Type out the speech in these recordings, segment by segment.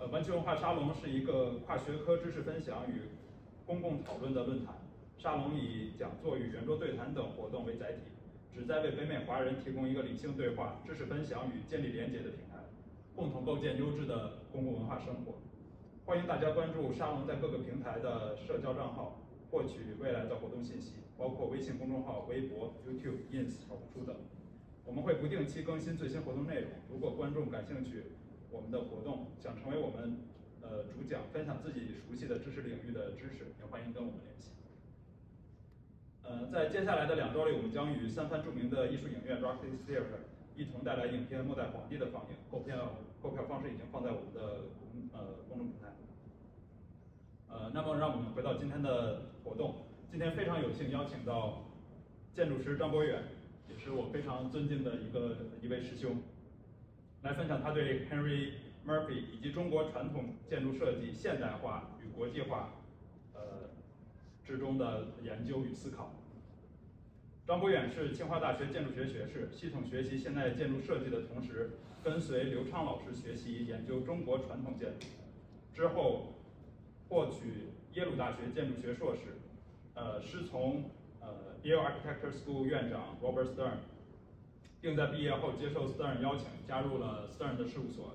湾区文化沙龙是一个跨学科知识分享与公共讨论的论坛。沙龙以讲座与圆桌对谈等活动为载体，旨在为北美华人提供一个理性对话、知识分享与建立连结的平台，共同构建优质的公共文化生活。欢迎大家关注沙龙在各个平台的社交账号，获取未来的活动信息，包括微信公众号、微博、YouTube、Ins、小红书等。我们会不定期更新最新活动内容。如果观众感兴趣我们的活动，想成为我们主讲，分享自己熟悉的知识领域的知识，也欢迎跟我们联系。在接下来的2周里，我们将与3番著名的艺术影院 Roxy Theatre 一同带来影片《末代皇帝》的放映。购票方式已经放在我们的公众平台。那么让我们回到今天的活动。今天非常有幸邀请到建筑师张博远，也是我非常尊敬的一位师兄，来分享他对 Henry Murphy 以及中国传统建筑设计现代化与国际化之中的研究与思考。张博远是清华大学建筑学学士，系统学习现代建筑设计的同时，跟随刘畅老师学习研究中国传统建筑，之后获取耶鲁大学建筑学硕士，师从Yale Architecture School 院长 Robert Stern， 并在毕业后接受 Stern 邀请，加入了 Stern 的事务所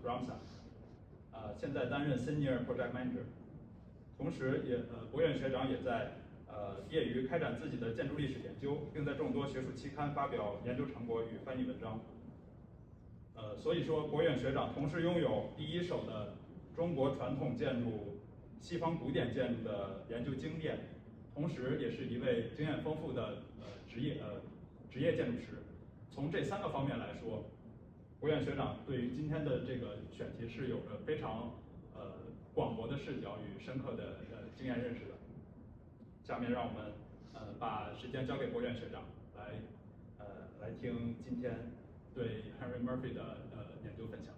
Ramsay，现在担任 Senior Project Manager。同时博远学长也在业余开展自己的建筑历史研究，并在众多学术期刊发表研究成果与翻译文章。所以说，博远学长同时拥有第一手的中国传统建筑、西方古典建筑的研究经验，同时也是一位经验丰富的职业建筑师。从这3个方面来说，博远学长对于今天的这个选题是有着非常广博的视角与深刻的经验认识的。下面让我们把时间交给博远学长，来听今天对 Henry Murphy 的研究分享。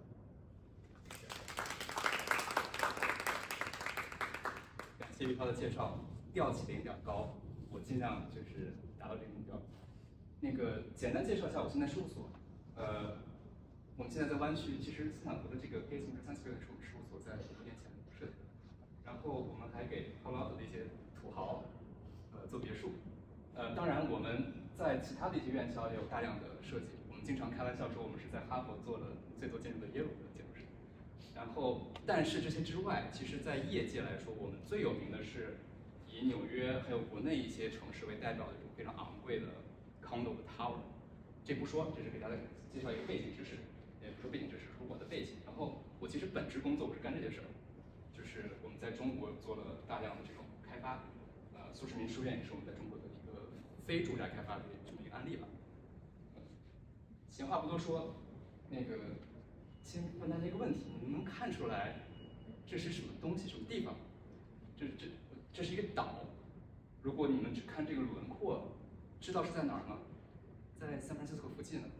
感谢于涛的介绍，调起的有点高，我尽量就是达到这个目标。那个简单介绍一下我现在事务所，我们现在在湾区，其实斯坦福的这个 Gates Intersense Building 是我们事务所在多年前设计的，然后我们还给Palo Alto的一些土豪做别墅，当然我们在其他的一些院校也有大量的设计，我们经常开玩笑说我们是在哈佛做了最多建筑的耶鲁的建筑师。然后，但是这些之外，其实在业界来说，我们最有名的是以纽约还有国内一些城市为代表的这种非常昂贵的 condo 的 tower。这不说，这是给大家介绍一个背景知识，也不说背景知识，是我的背景。然后我其实本职工作我是干这些事儿，就是我们在中国做了大量的这种开发，苏世民书院也是我们在中国的一个非住宅开发的这么一个案例吧。闲话不多说，那个。先问大家一个问题：你们能看出来这是什么东西、什么地方？这是一个岛。如果你们只看这个轮廓，知道是在哪儿吗？在San Francisco附近呢。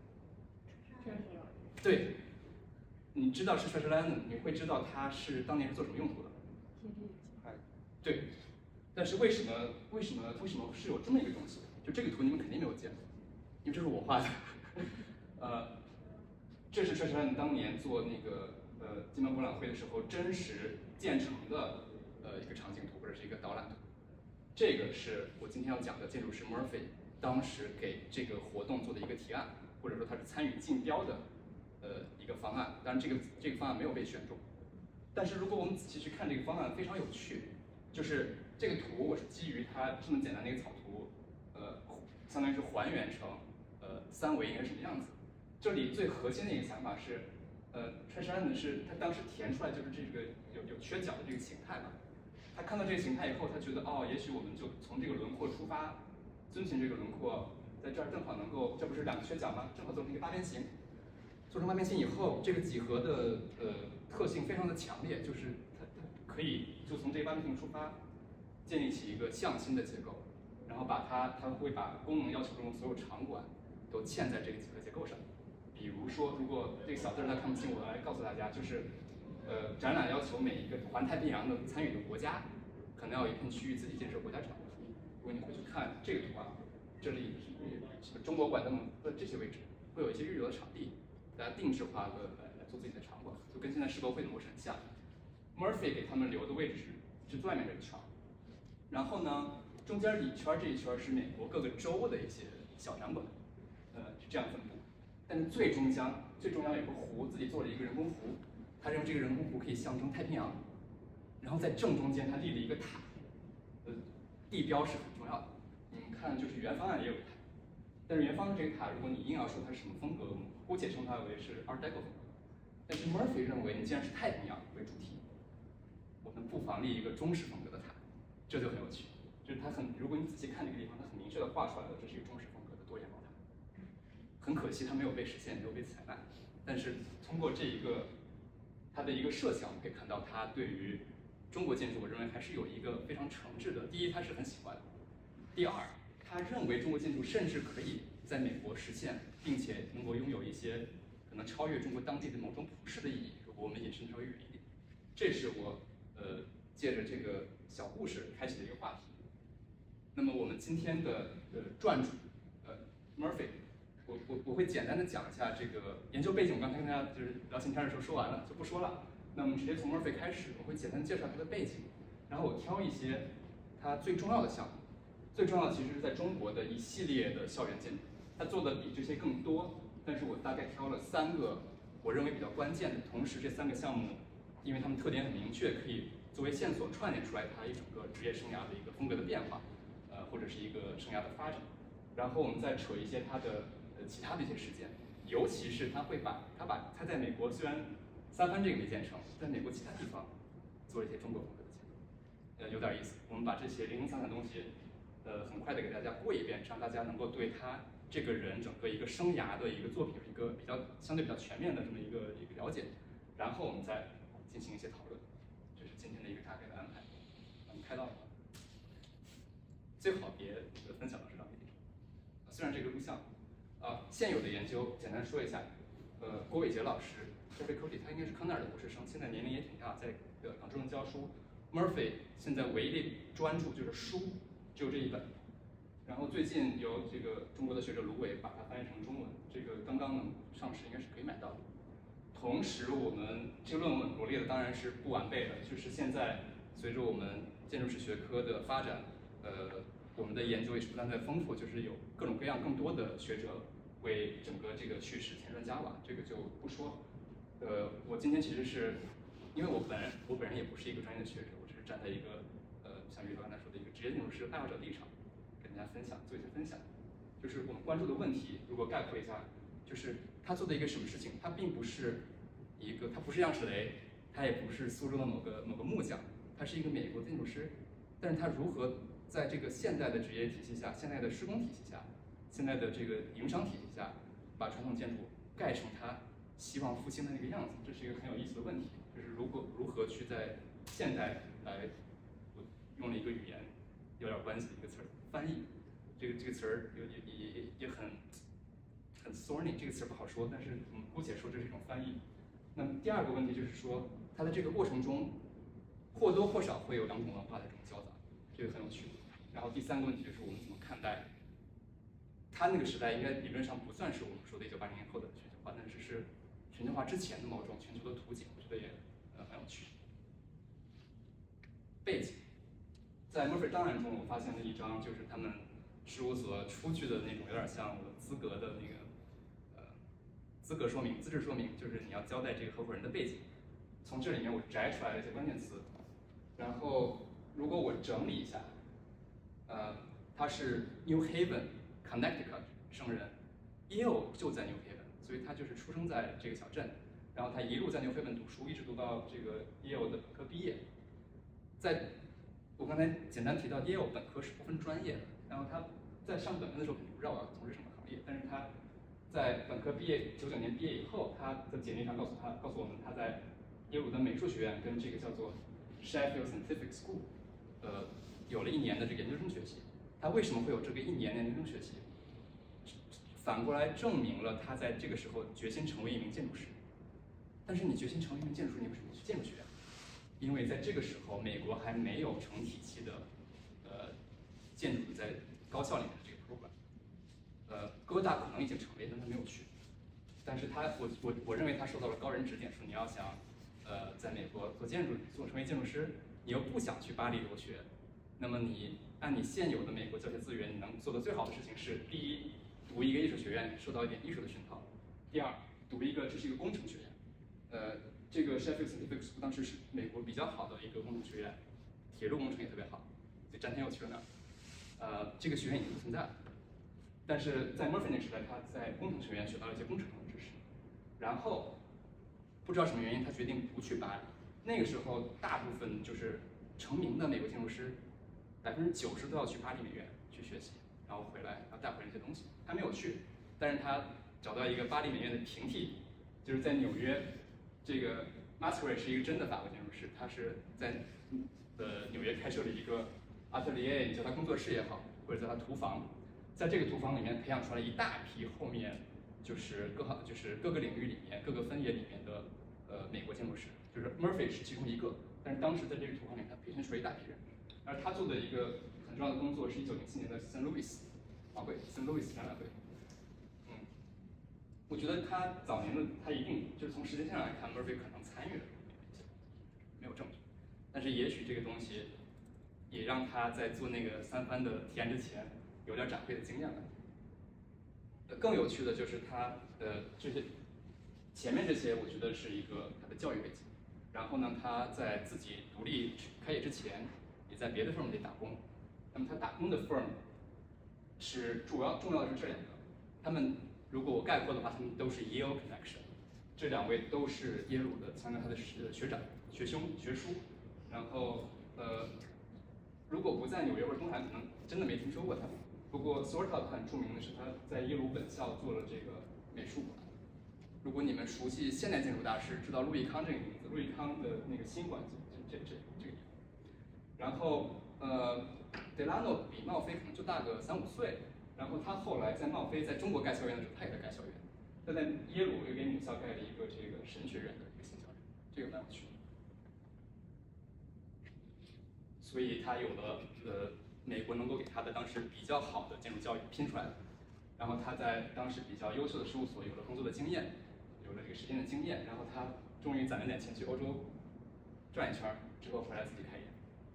对，你知道是 Treasure Island， 你会知道它是当年是做什么用途的？对，但是为什么是有这么一个东西？就这个图你们肯定没有见过，因为这是我画的。这是Treasure Island当年做那个金门博览会的时候真实建成的一个场景图或者是一个导览图。这个是我今天要讲的建筑师 Murphy 当时给这个活动做的一个提案，或者说他是参与竞标的一个方案。当然这个方案没有被选中。但是如果我们仔细去看这个方案，非常有趣，就是这个图我是基于它这么简单的一个草图，相当于是还原成3维应该是什么样子。这里最核心的一个想法是，Treasure Island是他当时填出来就是这个有缺角的这个形态嘛。他看到这个形态以后，他觉得也许我们就从这个轮廓出发，遵循这个轮廓，在这儿正好能够，这不是2个缺角吗？正好做成一个八边形。做成八边形以后，这个几何的特性非常的强烈，就是它可以就从这个八边形出发，建立起一个向心的结构，然后它会把功能要求中的所有场馆都嵌在这个几何结构上。比如说，如果这个小字大家看不清，我来告诉大家，就是展览要求每一个环太平洋的参与的国家，可能要有一片区域自己建设国家场馆。如果你回去看这个图啊，这里中国馆等这些位置会有一些预留的场地，大家定制化的来做自己的场馆，就跟现在世博会的模式很像。 Murphy 给他们留的位置是最外面这一圈，然后呢，中间里圈这一圈是美国各个州的一些小展馆，是这样分布。但是最中央有个湖，自己做了一个人工湖，他认为这个人工湖可以象征太平洋。然后在正中间，他立了一个塔，地标是很重要的。你们看，就是原方案也有个塔，但是原方案这个塔，如果你硬要说它是什么风格，我们姑且称它为是 Art Deco 风格。但是 Murphy 认为，你既然是太平洋为主题，我们不妨立一个中式风格的塔，这就很有趣。就是它如果你仔细看这个地方，它很明确的画出来了，这是一个中式风格的多眼宝塔。很可惜它没有被实现，没有被采纳。但是通过这一个它的一个设想，我们可以看到它对于中国建筑，我认为还是有一个非常诚挚的。第一，他是很喜欢；第二，他认为中国建筑甚至可以在美国实现，并且能够拥有一些可能超越中国当地的某种普世的意义。如果我们引申稍微远一点，这是我借着这个小故事开启的一个话题。那么我们今天的撰主Murphy， 我会简单的讲一下这个研究背景。我刚才跟大家就是聊闲天的时候说完了，就不说了。那我们直接从 Murphy 开始，我会简单介绍他的背景，然后我挑一些他最重要的项目。最重要的其实是在中国的一系列的校园建筑，他做的比这些更多，但是我大概挑了3个我认为比较关键的。同时，这3个项目，因为他们特点很明确，可以作为线索串联出来他一整个职业生涯的一个风格的变化，或者是一个生涯的发展。然后我们再扯一些他的其他的一些事件，尤其是他在美国虽然三藩这个没建成，在美国其他地方做了一些中国风格的建筑，有点意思。我们把这些零零散散的东西，很快的给大家过一遍，让大家能够对他这个人整个一个生涯的一个作品有一个相对比较全面的这么一个了解，然后我们再进行一些讨论。这是今天的一个大概的安排。我们开到了，最好别分享到这张地方。虽然这个录像，现有的研究简单说一下，郭伟杰老师。Jeffrey Cote 他应该是康奈尔的博士生，现在年龄也挺大，在港中文教书。Murphy 现在唯一的专著就是书，只有这一本。然后最近有这个中国的学者卢伟把它翻译成中文，这个刚刚能上市，应该是可以买到的。同时，我们这个论文罗列的当然是不完备的，就是现在随着我们建筑师学科的发展，我们的研究也是不断在丰富，就是有各种各样更多的学者为整个这个叙事添砖加瓦，这个就不说。我今天其实是，因为我本人也不是一个专业的学者，我只是站在一个像于哥刚才说的一个职业建筑师爱好者立场，跟大家做一些分享。就是我们关注的问题，如果概括一下，就是他做的一个什么事情，他并不是他不是样式雷，他也不是苏州的某个木匠，他是一个美国建筑师，但是他如何在这个现代的职业体系下、现代的施工体系下、现在的这个营商体系下，把传统建筑盖成他希望复兴的那个样子，这是一个很有意思的问题。就是如何去在现代来，我用了一个语言有点关系的一个词儿，翻译。这个词儿也很 thorny， 这个词儿不好说，但是我们姑且说这是一种翻译。那么第二个问题就是说，它的这个过程中或多或少会有2种文化的这种交杂，这个很有趣。然后第3个问题就是我们怎么看待他那个时代，应该理论上不算是我们说的1980年后的全球化，但是全球化之前的某种全球的图景，我觉得也很有趣。背景，在 Murphy 档案中，我发现了一张就是他们事务所出具的那种有点像我资格的那个资质说明，就是你要交代这个合伙人的背景。从这里面我摘出来了一些关键词，然后如果我整理一下，他是 New Haven、Connecticut 生人 ，Yale 就在 New Haven， 所以他就是出生在这个小镇，然后他一路在 New Haven 读书，一直读到这个 Yale 的本科毕业。在我刚才简单提到 Yale 本科是不分专业的，然后他在上本科的时候肯定不知道我要从事什么行业，但是他在本科毕业99年毕业以后，他的简历上告诉我们他在耶鲁的美术学院跟这个叫做 Sheffield Scientific School， 有了1年的这个研究生学习。他为什么会有这个1年的研究生学习？反过来证明了他在这个时候决心成为一名建筑师。但是你决心成为一名建筑师，你为什么去建筑学院？因为在这个时候，美国还没有成体系的建筑在高校里面的这个 program。哥大可能已经成立，但他没有去。但是我认为他受到了高人指点，说你要想在美国做建筑，成为建筑师，你又不想去巴黎留学，那么你按你现有的美国教学资源，你能做的最好的事情是：第一，读一个艺术学院，受到一点艺术的熏陶；第二，这是一个工程学院，这个 Sheffield Scientific School 当时是美国比较好的一个工程学院，铁路工程也特别好，所以詹天佑去了那儿，这个学院已经不存在了。但是在 Murphy 那个时代，他在工程学院学到了一些工程的知识，然后不知道什么原因，他决定不去巴黎。那个时候，大部分就是成名的美国建筑师，90%都要去巴黎美院去学习，然后回来，然后带回来一些东西。他没有去，但是他找到一个巴黎美院的平替，就是在纽约，这个 Masquerade 是一个真的法国建筑师，他是在纽约开设了一个 atelier， 你叫他工作室也好，或者叫他图房。在这个图房里面培养出来一大批后面就是各个领域里面各个分野里面的美国建筑师，就是 Murphy 是其中一个，但是当时在这个图房里他培训出来一大批人，而他做的一个很重要的工作是1904年的 St. Louis 奥会 St. Louis 展览会，我觉得他早年的他一定就是从时间线上来看 Murphy 可能参与了，没有证据，但是也许这个东西也让他在做那个3番的提案之前有点展会的经验了。更有趣的就是他这些前面这些，我觉得是一个他的教育背景。然后呢，他在自己独立开业之前，也在别的 firm 里打工。那么他打工的 firm 是重要的是这2个，他们如果我概括的话，他们都是 Yale connection， 这2位都是耶鲁的，相当于他的学长、学叔。然后如果不在纽约或者东海岸，可能真的没听说过他们。不过 Swarthout 很著名的是他在耶鲁本校做了这个美术馆。如果你们熟悉现代建筑大师，知道路易康这个名字，路易康的那个新馆这个。然后Delano 比茂菲可能就大个3、5岁，然后他后来在茂菲在中国盖校园的时候，他也在盖校园。他在耶鲁又给母校盖了一个这个神学院的一个新校园，这个蛮有趣的。所以他有了美国能够给他的当时比较好的建筑教育拼出来的，然后他在当时比较优秀的事务所有了工作的经验，有了这个实践的经验，然后他终于攒了点钱去欧洲转一圈，之后回来自己开业。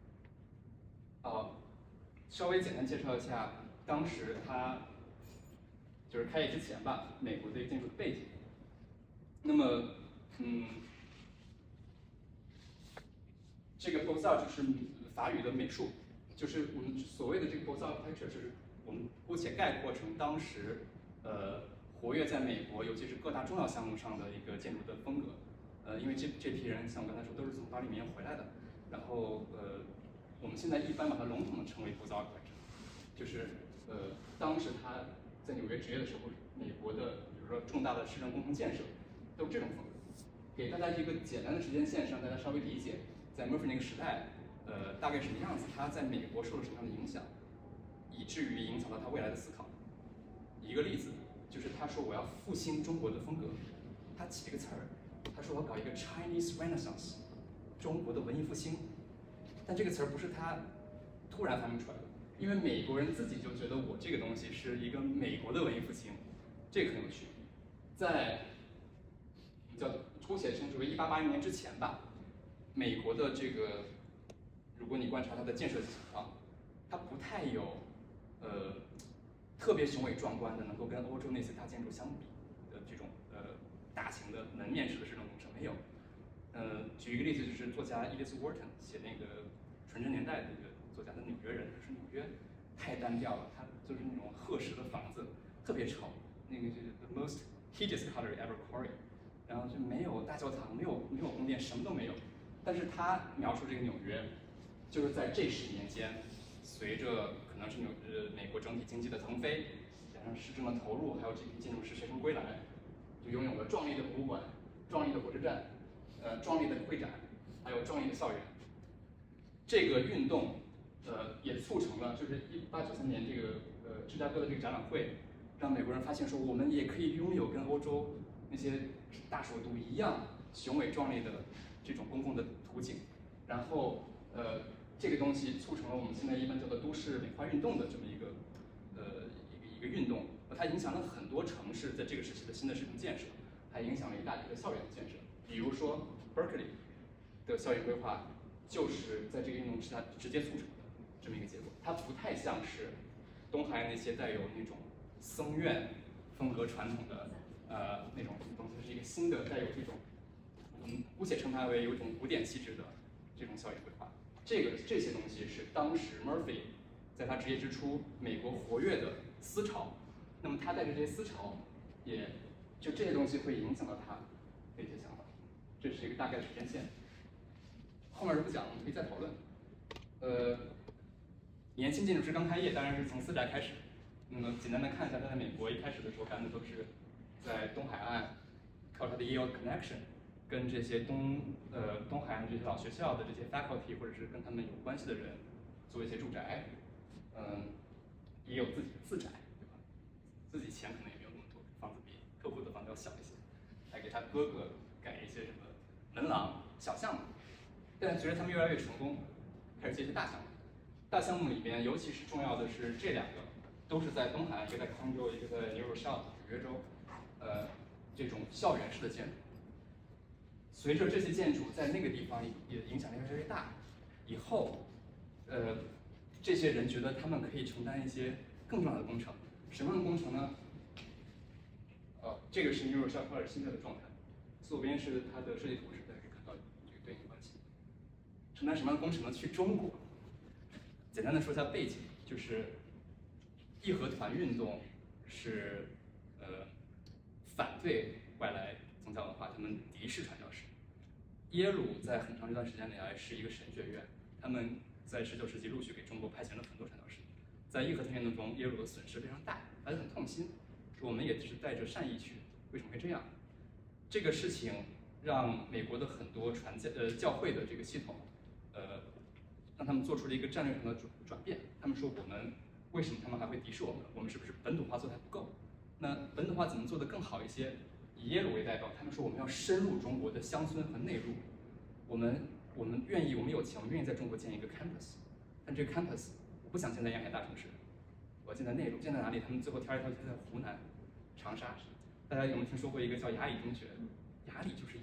稍微简单介绍一下当时他就是开业之前吧，美国的建筑的背景。那么这个 Beaux-Arts 就是法语的美术，就是我们所谓的这个 Beaux-Arts architecture， 就是我们姑且概括成当时活跃在美国，尤其是各大重要项目上的一个建筑的风格。因为这批人像我刚才说都是从巴黎美院回来的，然后我们现在一般把它笼统的称为 Beaux-Arts architecture， 就是当时他在纽约职业的时候，美国的比如说重大的市政工程建设都是这种风格。给大家一个简单的时间线，让大家稍微理解，在 Murphy 那个时代，大概什么样子，他在美国受了什么样的影响，以至于影响到他未来的思考。一个例子就是他说我要复兴中国的风格，他起了个词儿，他说我要搞一个 Chinese Renaissance， 中国的文艺复兴。但这个词儿不是他突然发明出来的，因为美国人自己就觉得我这个东西是一个美国的文艺复兴，这个很有趣。在姑且称之为1880年之前吧，美国的这个，如果你观察它的建设情况，它不太有特别雄伟壮观的，能够跟欧洲那些大建筑相比的这种大型的门面式的市政工程没有。举一个例子，就是作家 Edith Wharton 写那个《纯真年代》的那个作家的纽约人，说纽约太单调了，它就是那种褐石的房子，特别丑，那个就是 the most hideous color ever quarried， 然后就没有大教堂，没有宫殿，什么都没有。但是他描述这个纽约，就是在这10年间，随着可能是美国整体经济的腾飞，加上市政的投入，还有这批建筑师学成归来，就拥有了壮丽的博物馆、壮丽的火车站、壮丽的会展，还有壮丽的校园。这个运动，也促成了就是1893年这个芝加哥的这个展览会，让美国人发现说，我们也可以拥有跟欧洲那些大首都一样雄伟壮丽的这种公共的图景。然后这个东西促成了我们现在一般叫做都市美化运动的这么一个运动，它影响了很多城市在这个时期的新的市政建设，还影响了一大批的校园的建设。比如说 Berkeley， 的校园规划，就是在这个运动之下直接促成的这么一个结果。它不太像是东海岸那些带有那种僧院风格传统的那种东西，它是一个新的带有这种姑且称它为有一种古典气质的这种校园规划。这些东西是当时 Murphy 在他职业之初美国活跃的思潮，那么他带着这些思潮，也就这些东西会影响到他的一些想法。这是一个大概的时间线，后面就不讲了，我们可以再讨论。年轻建筑师刚开业，当然是从私宅开始。那么简单的看一下，他在美国一开始的时候干的都是在东海岸，靠他的 Yale connection， 跟这些东海岸这些老学校的这些 faculty 或者是跟他们有关系的人做一些住宅，也有自己的自宅，对吧？自己钱可能也没有那么多，房子比客户的房子要小一些，还给他哥哥改一些什么门廊小项目。但随着他们越来越成功，开始接一些大项目。大项目里面，尤其是重要的是这两个，都是在东海岸，一个在康州，一个在纽约州，这种校园式的建筑。随着这些建筑在那个地方也影响力越来越大，以后，这些人觉得他们可以承担一些更重要的工程。什么样的工程呢？这个是纽约校科尔现在的状态，左边是它的设计图纸，大家可以看到这个对应关系。承担什么样的工程呢？去中国。简单的说一下背景，就是义和团运动是反对外来宗教文化，他们敌视传教士。耶鲁在很长一段时间以来是一个神学院，他们在19世纪陆续给中国派遣了很多传教士。在义和团运动中，耶鲁的损失非常大，而且很痛心，说我们也是带着善意去，为什么会这样？这个事情让美国的很多教会的这个系统，让他们做出了一个战略上的转变。他们说，我们为什么他们还会敌视我们？我们是不是本土化做得还不够？那本土化怎么做得更好一些？以耶鲁为代表，他们说我们要深入中国的乡村和内陆。我们愿意，我们有钱，我们愿意在中国建一个 campus。但这个 campus 我不想建在沿海大城市，我要建在内陆。建在哪里？他们最后挑一挑建在湖南长沙。大家有没有听说过一个叫雅礼中学？雅礼就是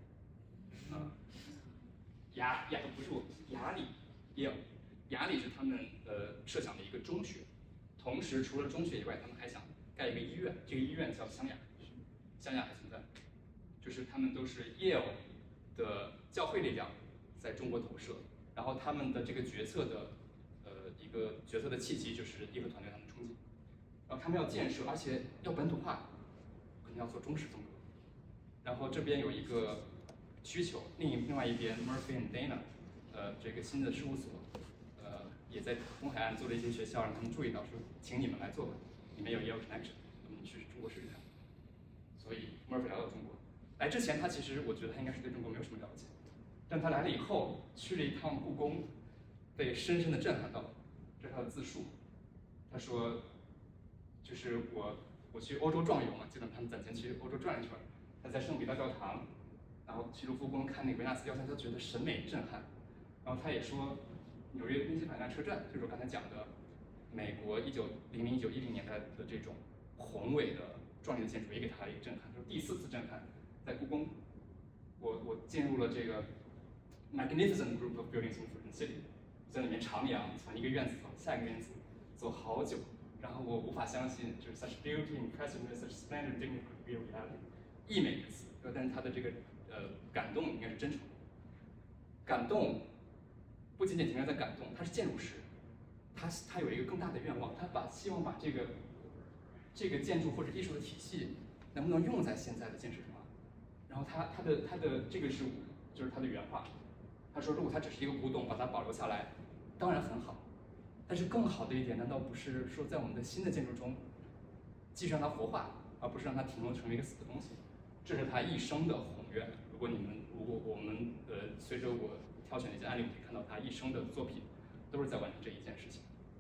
Yale， 不是我雅礼。雅礼是他们设想的一个中学，同时除了中学以外，他们还想盖一个医院，这个医院叫湘雅，湘雅还存在，就是他们都是 Yale 的教会力量在中国投射，然后他们的这个决策的一个决策的契机就是义和团对他们的冲击，然后他们要建设，而且要本土化，肯定要做中式风格，然后这边有一个需求，另外一边 Murphy and Dana。这个新的事务所，也在东海岸做了一些学校，让他们注意到说，请你们来做吧，你们有 Yale connection， 我们去中国试试看。所以 Murphy 来到中国，来之前他其实我觉得他应该是对中国没有什么了解，但他来了以后去了一趟故宫，被深深的震撼到。这是他的自述，他说，就是我去欧洲壮游嘛，基本上他们攒钱去欧洲转一圈，他在圣彼得教堂，然后去卢浮宫看那个维纳斯雕像，他觉得审美震撼。然后他也说，纽约宾夕法尼亚车站，就是我刚才讲的，美国1900、1910年代的这种宏伟的、壮丽的建筑，也给他一个震撼。就是第4次震撼，在故宫，我进入了这个 magnificent group of buildings in Forbidden City， 在里面徜徉，从一个院子走下一个院子，走好久，然后我无法相信，就是 such beauty, impressiveness, such splendor, dignity could be a reality， 溢美之词，但是他的这个感动应该是真诚的，感动。不仅仅停留在感动，他是建筑师，他有一个更大的愿望，他希望把这个建筑或者艺术的体系能不能用在现在的建设上。然后他的这个就是他的原话，他说如果它只是一个古董，把它保留下来，当然很好，但是更好的一点，难道不是说在我们的新的建筑中，继续让它活化，而不是让它停留成为一个死的东西？这是他一生的宏愿。如果我们随着我挑选的一些案例，我们可以看到他一生的作品都是在完成这一件事情。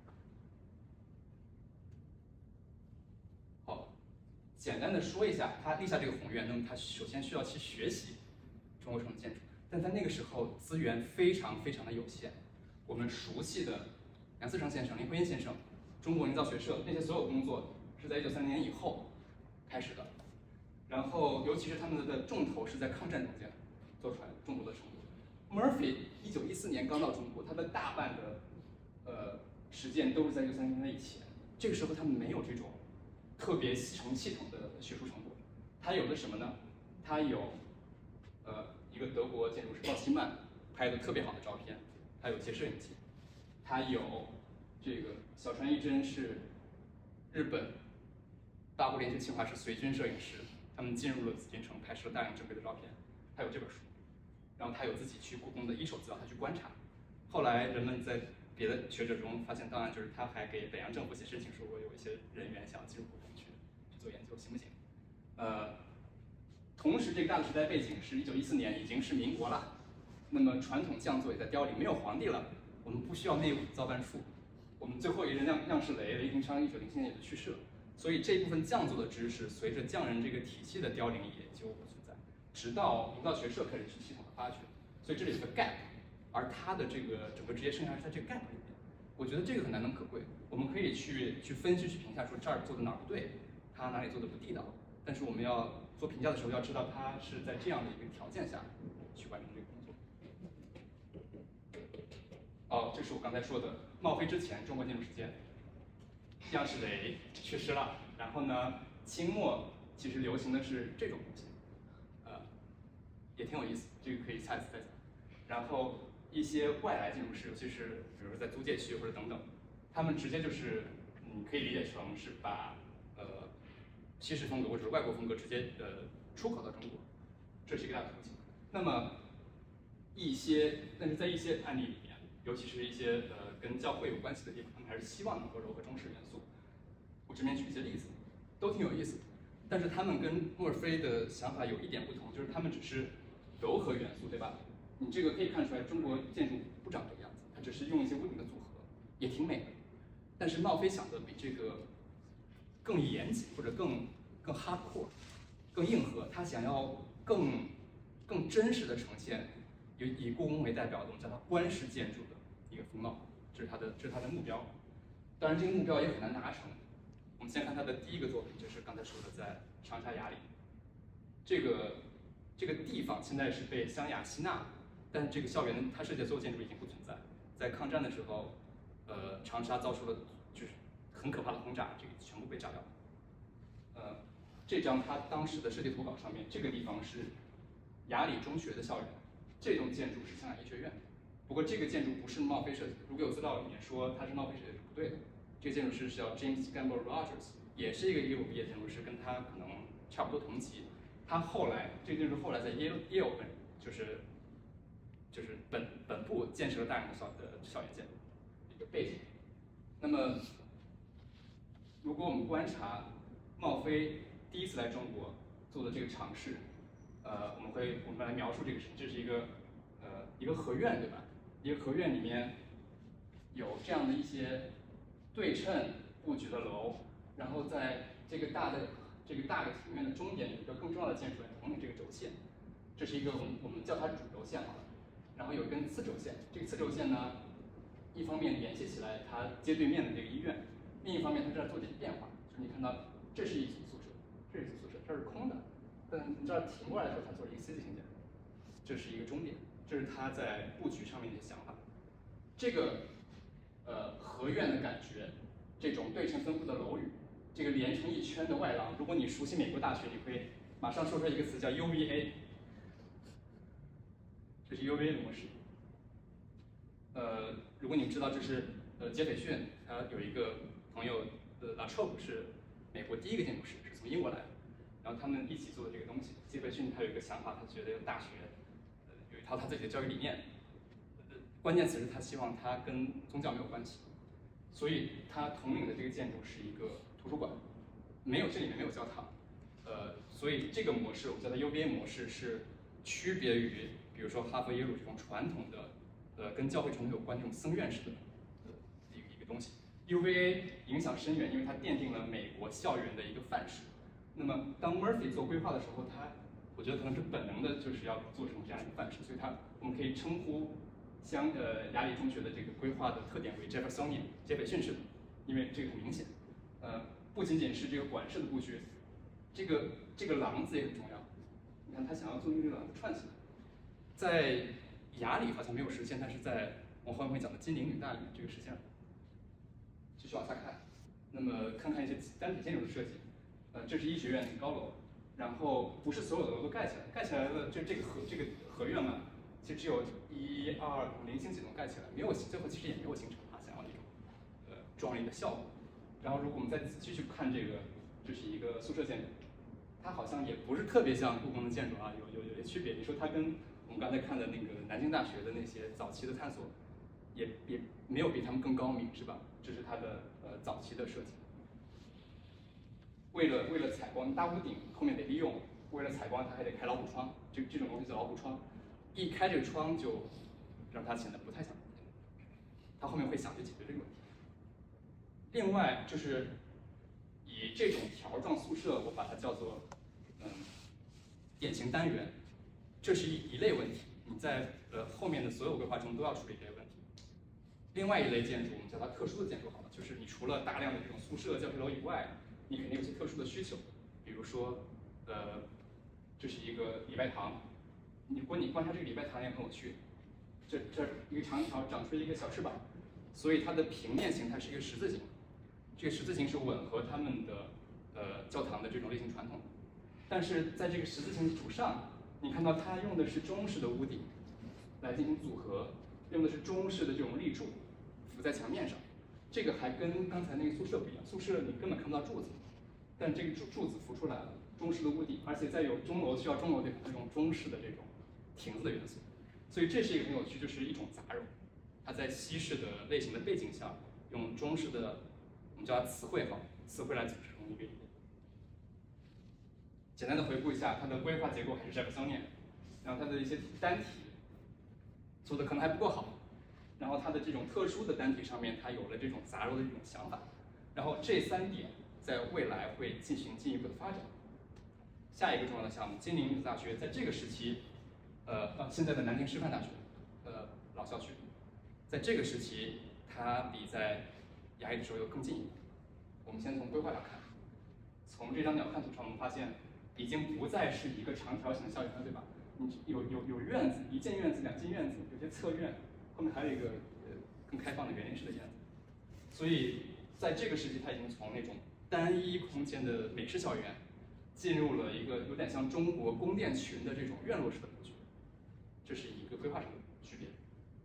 好，简单的说一下他立下这个宏愿，那么他首先需要去学习中国传统建筑，但在那个时候资源非常非常的有限。我们熟悉的梁思成先生、林徽因先生、中国营造学社那些所有工作是在1930年以后开始的，然后尤其是他们的重头是在抗战中间做出来的重头的成果。 Murphy 1914年刚到中国，他的大半的实践都是在60年代以前。这个时候他们没有这种特别成系统的学术成果。他有的什么呢？他有一个德国建筑师鲍希曼拍的特别好的照片，他有一些摄影机，他有这个小川一真是日本八国联军侵华时随军摄影师，他们进入了紫禁城，拍摄了大量珍贵的照片。他有这本书，然后他有自己去故宫的一手资料，他去观察。后来人们在别的学者中发现，当然就是他还给北洋政府写申请说，我有一些人员想要进入故宫去做研究，行不行？同时这个大的时代背景是1914年，已经是民国了，那么传统匠作也在凋零，没有皇帝了，我们不需要内务造办处，我们最后一任样式雷霆昌1907年也就去世了，所以这一部分匠作的知识随着匠人这个体系的凋零也就不存在，直到营造学社开始去系统的发掘，所以这里有个 gap， 而他的这个整个职业生涯是在这个 gap 里面，我觉得这个很难能可贵，我们可以去分析去评价说这儿做的哪儿不对，他哪里做的不地道，但是我们要做评价的时候要知道他是在这样的一个条件下去完成这个工作。哦，这是我刚才说的冒妃之前中国建筑史界，样式雷去世了，然后呢，清末其实流行的是这种东西，也挺有意思，这个可以下次再讲。然后一些外来建筑师，尤其是比如说在租界区或者等等，他们直接就是你可以理解成是把西式风格或者是外国风格直接出口到中国，这是一个大途径。那么但是在一些案例里面，尤其是一些跟教会有关系的地方，他们还是希望能够糅合中式元素。我这边举一些例子，都挺有意思的。但是他们跟墨尔菲的想法有一点不同，就是他们只是糅合元素，对吧？你这个可以看出来，中国建筑不长这个样子，它只是用一些物品的组合，也挺美的。但是茂飞想的比这个更严谨，或者更 hardcore， 更硬核。他想要更真实的呈现，以故宫为代表的，我们叫它官式建筑的一个风貌，这是他的目标。当然，这个目标也很难达成。我们先看他的第一个作品，就是刚才说的在长沙雅里。这个地方现在是被湘雅吸纳了，但是这个校园它设计的所有建筑已经不存在。在抗战的时候，长沙遭受了就是很可怕的轰炸，这个全部被炸掉了。这张他当时的设计图稿上面，这个地方是雅礼中学的校园，这栋建筑是湘雅医学院。不过这个建筑不是茂飞设计的，如果有资料里面说它是茂飞设计的是不对的。这个建筑师是叫 James Gamble Rogers， 也是一个耶鲁毕业建筑师，跟他可能差不多同级。他这个建筑后来在耶鲁就是本部建设了大量的校园建筑一个背景。那么，如果我们观察茂飞第一次来中国做的这个尝试，我们来描述这个事情，这是一个合院，对吧？一个合院里面有这样的一些对称布局的楼，然后在这个大的庭院的中间有一个更重要的建筑来统领这个轴线，这是一个我们叫它主轴线好了。然后有一根次轴线，这个次轴线呢，一方面联系起来它街对面的这个医院，另一方面它这儿做点变化，就是你看到这是一组宿舍，这是一组宿舍，这是空的，但你这儿停过来的时候，它做了一个 C 字形建筑，这是一个终点，这是它在布局上面的想法。这个合院的感觉，这种对称分布的楼宇，这个连成一圈的外廊，如果你熟悉美国大学，你会马上说出一个词叫 UVA。这是 UVA 模式。如果你们知道这是杰斐逊，他有一个朋友拉trobe是美国第一个建筑师，是从英国来的，然后他们一起做的这个东西。杰斐逊他有一个想法，他觉得大学有一套他自己的教育理念，关键词是他希望它跟宗教没有关系，所以他统领的这个建筑是一个图书馆，这里面没有教堂，所以这个模式我们叫它 UVA 模式，是区别于比如说哈佛、耶鲁这种传统的跟教会传统有关这种僧院式的一个东西。UVA 影响深远，因为它奠定了美国校园的一个范式。那么当 Murphy 做规划的时候，我觉得可能是本能的，就是要做成这样一个范式，所以我们可以称呼雅礼中学的这个规划的特点为 Jeffersonian 杰斐逊式的，因为这个很明显。不仅仅是这个馆式的布局，这个廊子也很重要。你看他想要做这个廊子串起来。在雅里好像没有实现，但是在我后面会讲的金陵女大里面这个实现了。继续往下看，那么看看一些单体建筑的设计。这是医学院高楼，然后不是所有的楼都盖起来，盖起来了，就这个合院嘛，其实只有1、2、零星几栋盖起来，没有最后其实也没有形成他想要那种壮丽的效果。然后如果我们再继续看这个，这是一个宿舍建筑，它好像也不是特别像故宫的建筑啊，有些区别。你说它跟我们刚才看的那个南京大学的那些早期的探索，也没有比他们更高明，是吧？这是它的早期的设计。为了采光，大屋顶后面得利用，为了采光它还得开老虎窗，这种东西叫老虎窗，一开这个窗就让它显得不太像。它后面会想去解决这个问题。另外就是以这种条状宿舍，我把它叫做典型单元，这是一类问题，你在后面的所有规划中都要处理这个问题。另外一类建筑，我们叫它特殊的建筑好了，就是你除了大量的这种宿舍、教学楼以外，你肯定有些特殊的需求，比如说，这是一个礼拜堂，如果你观察这个礼拜堂也很有趣，这一个长条长出一个小翅膀，所以它的平面形态是一个十字形，这个十字形是吻合他们的教堂的这种类型传统，但是在这个十字形主上，你看到它用的是中式的屋顶来进行组合，用的是中式的这种立柱浮在墙面上。这个还跟刚才那个宿舍不一样，宿舍你根本看不到柱子，但这个柱子浮出来了，中式的屋顶，而且在有钟楼需要钟楼得用中式的这种亭子的元素，所以这是一个很有趣，就是一种杂糅。它在西式的类型的背景下，用中式的我们叫它词汇来组成一个。简单的回顾一下，它的规划结构还是这个相念，然后它的一些单体做的可能还不够好。然后它的这种特殊的单体上面，它有了这种杂糅的这种想法，然后这3点在未来会进行进一步的发展。下一个重要的项目，金陵女子大学在这个时期，现在的南京师范大学，老校区，在这个时期，它比在雅里的时候又更进一步。我们先从规划上看，从这张鸟瞰图上，我们发现已经不再是一个长条形的校园了，对吧？你有院子，一进院子、2进院子，有些侧院。后面还有一个更开放的园林式的院子，所以在这个时期，它已经从那种单一空间的美式校园，进入了一个有点像中国宫殿群的这种院落式的布局，这是一个规划上的区别。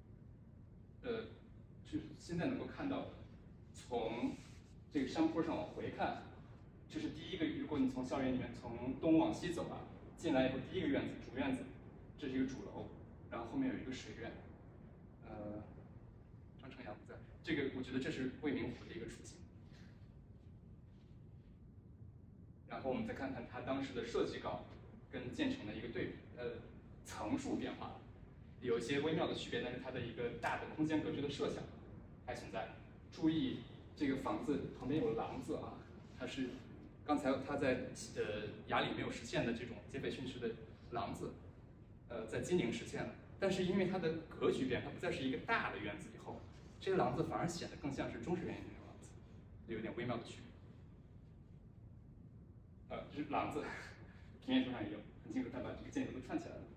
就是现在能够看到，从这个山坡上往回看，这是第一个。如果你从校园里面从东往西走啊，进来以后第一个院子主院子，这是一个主楼，然后后面有一个水院。张成阳不在，这个我觉得这是未名湖的一个雏形。然后我们再看看它当时的设计稿跟建成的一个对比，层数变化了，有一些微妙的区别，但是它的一个大的空间格局的设想还存在。注意这个房子旁边有廊子啊，它是刚才它在雅里没有实现的这种杰斐逊式的廊子，在金陵实现了。但是因为它的格局变，它不再是一个大的院子以后，这个廊子反而显得更像是中式园林那种廊子，有点微妙的区别。这是廊子，平面图上也有，很清楚，它把这个建筑都串起来了。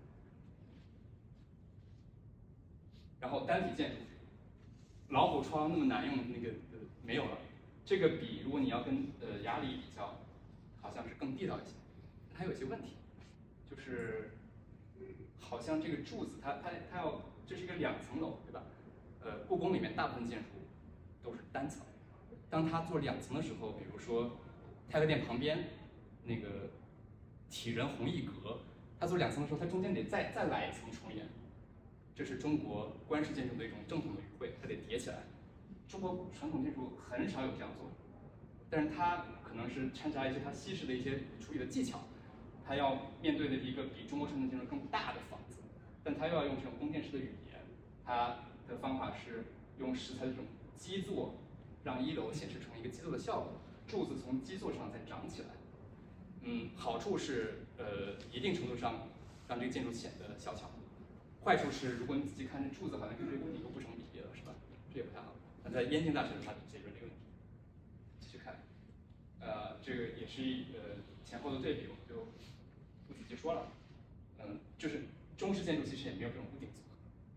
然后单体建筑，老虎窗那么难用，那个没有了。这个比如果你要跟雅里比较，好像是更地道一些，它有一些问题，就是好像这个柱子它要，这是一个2层楼，对吧？故宫里面大部分建筑都是单层，当它做2层的时候，比如说太和殿旁边那个体仁弘毅阁，它做2层的时候，它中间得再来一层重檐，这是中国官式建筑的一种正统的语汇，它得叠起来。中国传统建筑很少有这样做，但是它可能是掺杂一些它西式的一些处理的技巧，它要面对的一个比中国传统建筑更大的房子，但它又要用这种宫殿式的语言，它的方法是用石材的这种基座，让1楼显示成一个基座的效果，柱子从基座上再长起来。好处是一定程度上让这个建筑显得小巧，坏处是如果你仔细看这柱子好像跟这个屋顶又不成比例了，是吧？这也不太好。那在燕京大学它解决这个问题。继续看，这个也是前后的对比，我们就不仔细说了。就是中式建筑其实也没有这种屋顶组合，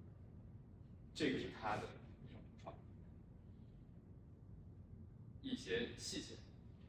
这个是他的一种创意，一些细节。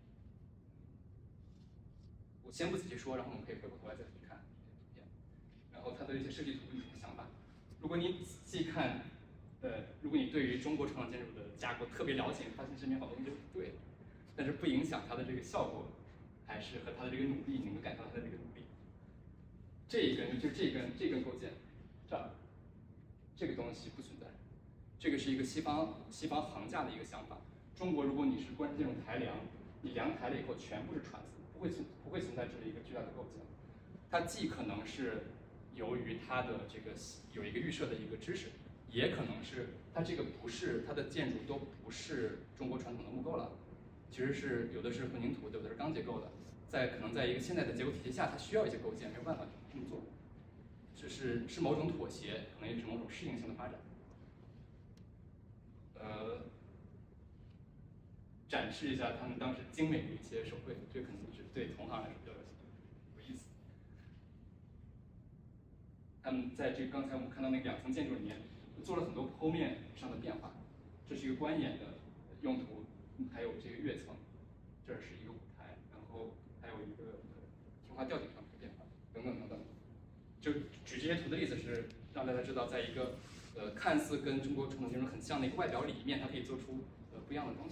我先不仔细说，然后我们可以回过头来再去看这些图片。然后它的一些设计图有什么想法？如果你仔细看，如果你对于中国传统建筑的架构特别了解，发现这边好多东西是不对的，但是不影响它的这个效果，还是和它的这个努力，你能感受到它的这个努力。这一根就这根构件，这儿，这个东西不存在，这个是一个西方桁架的一个想法。中国如果你是关注这种抬梁，你量抬了以后全部是传子，不会存在这么一个巨大的构件。它既可能是由于它的这个有一个预设的一个知识，也可能是它这个不是它的建筑都不是中国传统的木构了，其实是有的是混凝土，有的是钢结构的，可能在一个现代的结构体系下，它需要一些构件，没有办法这么做，是某种妥协，可能也是某种适应性的发展。展示一下他们当时精美的一些手绘，这可能是对同行来说比较有意思。他们在这个刚才我们看到那个2层建筑里面做了很多剖面上的变化，这是一个观演的用途，还有这个跃层，这是一个舞台，然后还有一个天花吊顶上的变化，等等等等。就举这些图的例子是让大家知道，在一个看似跟中国传统建筑很像的一个外表里面，它可以做出不一样的东西。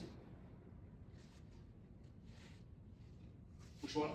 不说了。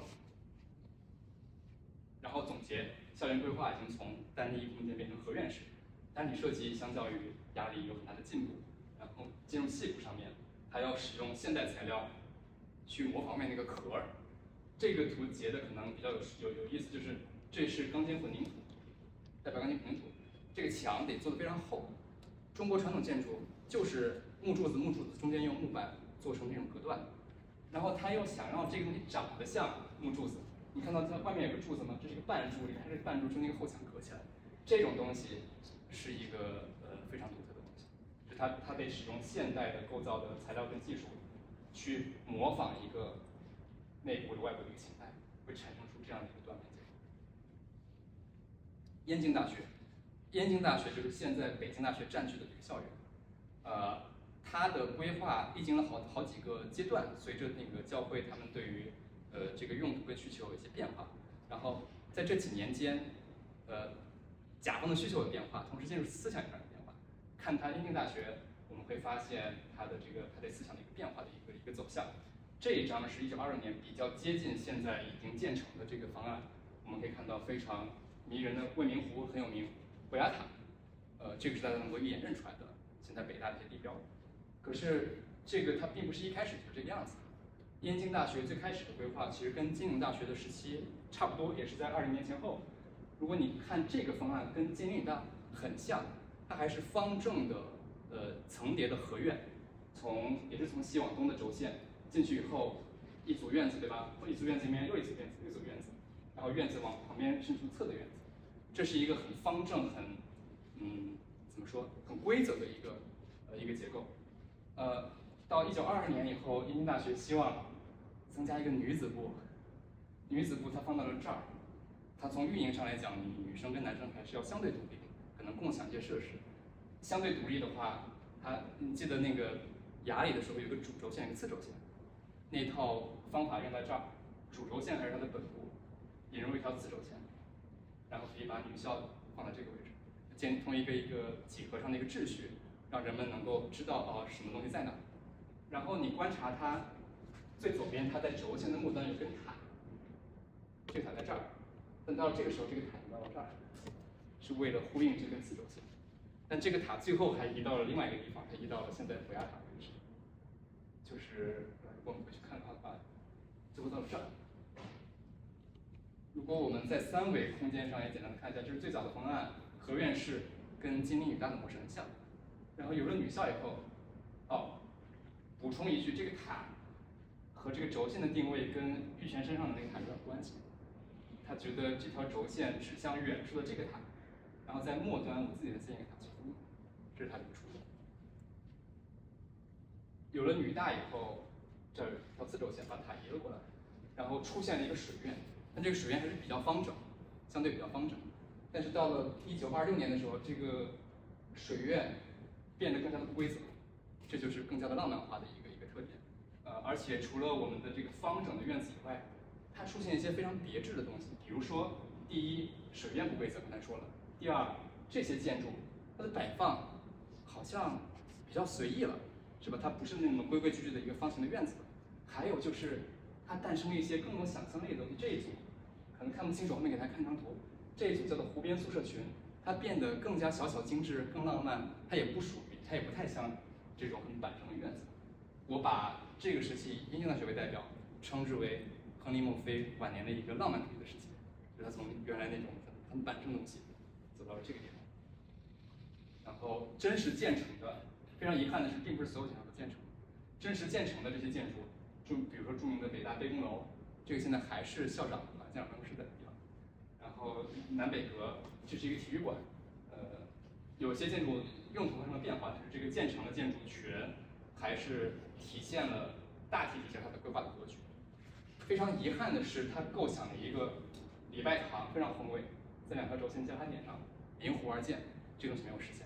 然后总结，校园规划已经从单一空间变成合院式，单体设计相较于压力有很大的进步。然后进入细部上面，还要使用现代材料去模仿外面那个壳儿。这个图截的可能比较有意思，就是这是钢筋混凝土，代表钢筋混凝土。这个墙得做得非常厚。中国传统建筑就是木柱子中间用木板做成这种隔断。然后他又想让这个东西长得像木柱子，你看到它外面有个柱子吗？这是一个半柱，你看这个半柱中间一个后墙隔起来，这种东西是一个非常独特的东西，就它得使用现代的构造的材料跟技术，去模仿一个内部的外部的一个形态，会产生出这样的一个断面结构。燕京大学，燕京大学就是现在北京大学占据的这个校园，它的规划历经了好几个阶段，随着那个教会他们对于这个用途跟需求有一些变化，然后在这几年间，甲方的需求有变化，同时建筑思想也发生变化。看它燕京大学，我们会发现它的思想的一个变化的一个走向。这一张是1926年比较接近现在已经建成的这个方案，我们可以看到非常迷人的未名湖很有名，博雅塔，这个是大家能够一眼认出来的现在北大的一些地标。可是这个它并不是一开始就这个样子。燕京大学最开始的规划其实跟金陵大学的时期差不多，也是在20年前后。如果你看这个方案跟金陵大很像，它还是方正的层叠的合院，也是从西往东的轴线进去以后，一组院子对吧？一组院子里面又一组院子，又一组院子，然后院子往旁边伸出侧的院子，这是一个很方正、怎么说很规则的一个结构。到1922年以后，燕京大学希望增加一个女子部，女子部它放到了这儿。它从运营上来讲，女生跟男生还是要相对独立，可能共享一些设施。相对独立的话，你记得那个衙里的时候有个主轴线，有个次轴线，那套方法用在这儿，主轴线还是它的本部，引入一条次轴线，然后可以把女校放在这个位置，建通一个几何上的一个秩序。让人们能够知道什么东西在哪。然后你观察它最左边，它在轴线的末端有根塔，这个塔在这儿，但到了这个时候，这个塔移到了这儿，是为了呼应这根次轴线。但这个塔最后还移到了另外一个地方，它移到了现在博雅塔的位置，就是如果我们回去看的话，最后到了这儿。如果我们在3维空间上也简单的看一下，这是最早的方案，合院式跟金陵女大的模式很像。然后有了女校以后，补充一句，这个塔和这个轴线的定位跟玉泉山上的那个塔有点关系。他觉得这条轴线指向远处的这个塔，然后在末端我自己的建一个塔去呼应，这是他的出路。有了女大以后，这条次轴线把塔移了过来，然后出现了一个水院，但这个水院还是比较方整，相对比较方整。但是到了1926年的时候，这个水院变得更加的不规则，这就是更加的浪漫化的一个特点。而且除了我们的这个方整的院子以外，它出现一些非常别致的东西，比如说，第一，水源不规则，刚才说了；第二，这些建筑它的摆放好像比较随意了，是吧？它不是那么规规矩矩的一个方形的院子。还有就是它诞生了一些更有想象力的东西。这一组可能看不清楚，后面给大家看张图。这一组叫做湖边宿舍群，它变得更加小巧精致、更浪漫。它也不太像这种很板正的院子。我把这个时期以燕京大学为代表，称之为亨利·墨菲晚年的一个浪漫主义的时期，就是他从原来那种很板正的东西走到了这个地方。然后真实建成的，非常遗憾的是，并不是所有建筑都建成。真实建成的这些建筑，比如说著名的北大杯弓楼，这个现在还是校长办公室的地方。然后南北阁，这是一个体育馆，有些建筑用途发生了变化，但是这个建成的建筑群还是体现了大体它的规划的格局。非常遗憾的是，他构想了一个礼拜堂，非常宏伟，在2条轴线交叉点上临湖而建，这个东西没有实现。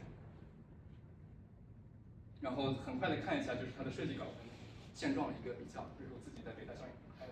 然后很快的看一下，就是它的设计稿跟现状的一个比较，这是我自己在北大校园开的，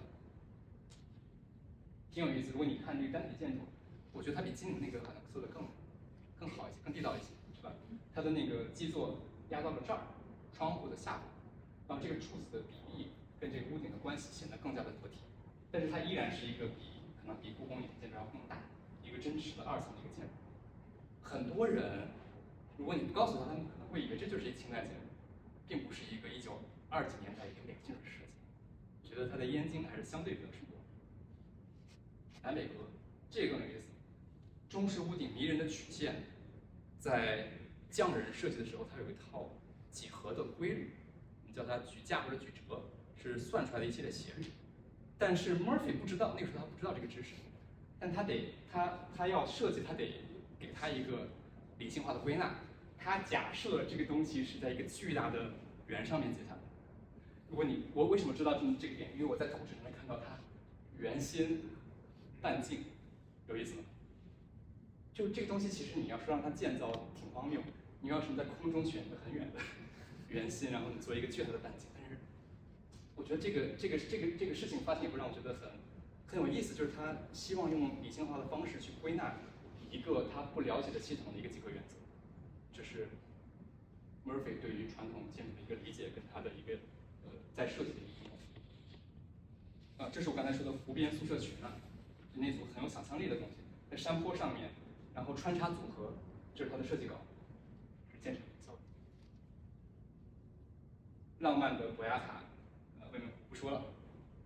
挺有意思。如果你看这个单体建筑，我觉得它比金陵那个可能做的更好一些，更地道一些，是吧？它的那个基座压到了这儿，窗户的下方，然后这个柱子的比例跟这个屋顶的关系显得更加的得体。但是它依然是一个可能比故宫里的建筑要更大，一个真实的2层的一个建筑。很多人，如果你不告诉他，他们可能会以为这就是一清代建筑，并不是一个1920几年代一个美建筑设计。觉得它的燕京还是相对比较成功。南北阁这个更有意思，中式屋顶迷人的曲线，在匠人设计的时候，它有一套几何的规律，我们叫它举架或者举折，是算出来的一系列斜率。但是 Murphy 不知道，那个时候他不知道这个知识，但他要设计，他得给他一个理性化的归纳。他假设这个东西是在一个巨大的圆上面接下来。如果我为什么知道这个点？因为我在图纸上面看到它圆心半径，有意思吗？就这个东西，其实你要说让它建造挺荒谬，你要是在空中选一个很远的圆心，然后你做一个巨大的半径。但是我觉得这个事情发现也会让我觉得很有意思，就是他希望用理性化的方式去归纳一个他不了解的系统的一个几何原则，这是 Murphy 对于传统建筑的一个理解跟他的一个在设计的一个这是我刚才说的湖边宿舍群啊，那组很有想象力的东西，在山坡上面，然后穿插组合，这是它的设计稿，是建成的。浪漫的博雅塔，不说了。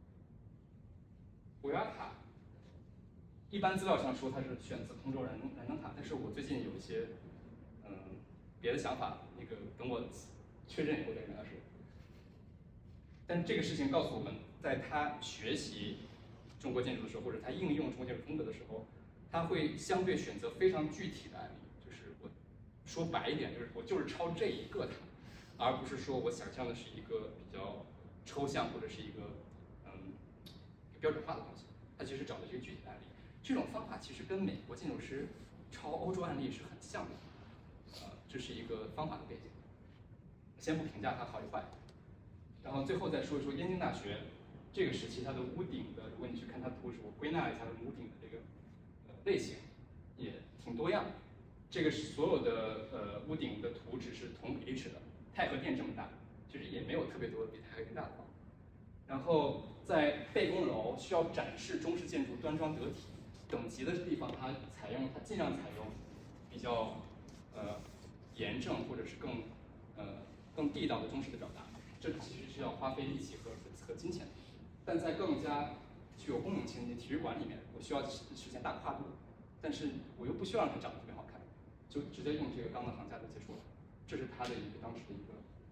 博雅塔，一般资料上说它是选自通州燃灯塔，但是我最近有一些别的想法，那个等我确认以后再跟大家说。但这个事情告诉我们，在他学习中国建筑的时候，或者他应用中国建筑风格的时候，他会相对选择非常具体的案例，就是我说白一点，就是我就是抄这一个塔，而不是说我想象的是一个比较抽象或者是一个标准化的东西。他其实找的是一个具体的案例。这种方法其实跟美国建筑师抄欧洲案例是很像的，这是一个方法的背景。先不评价它好与坏。然后最后再说一说燕京大学这个时期它的屋顶的，如果你去看它图纸，我归纳了一下它的屋顶的这个类型，也挺多样的。这个是所有的屋顶的图纸是同比例尺的，太和殿这么大，其实也没有特别多比太和殿大的房。然后在背弓楼需要展示中式建筑端庄得体等级的地方，它尽量采用比较严正或者是更地道的中式的表达。这其实是要花费力气和金钱的，但在更加具有功能性的体育馆里面，我需要实现大跨度，但是我又不需要让它长得特别好看，就直接用这个钢的行架就结束了。这是它的一个当时的一个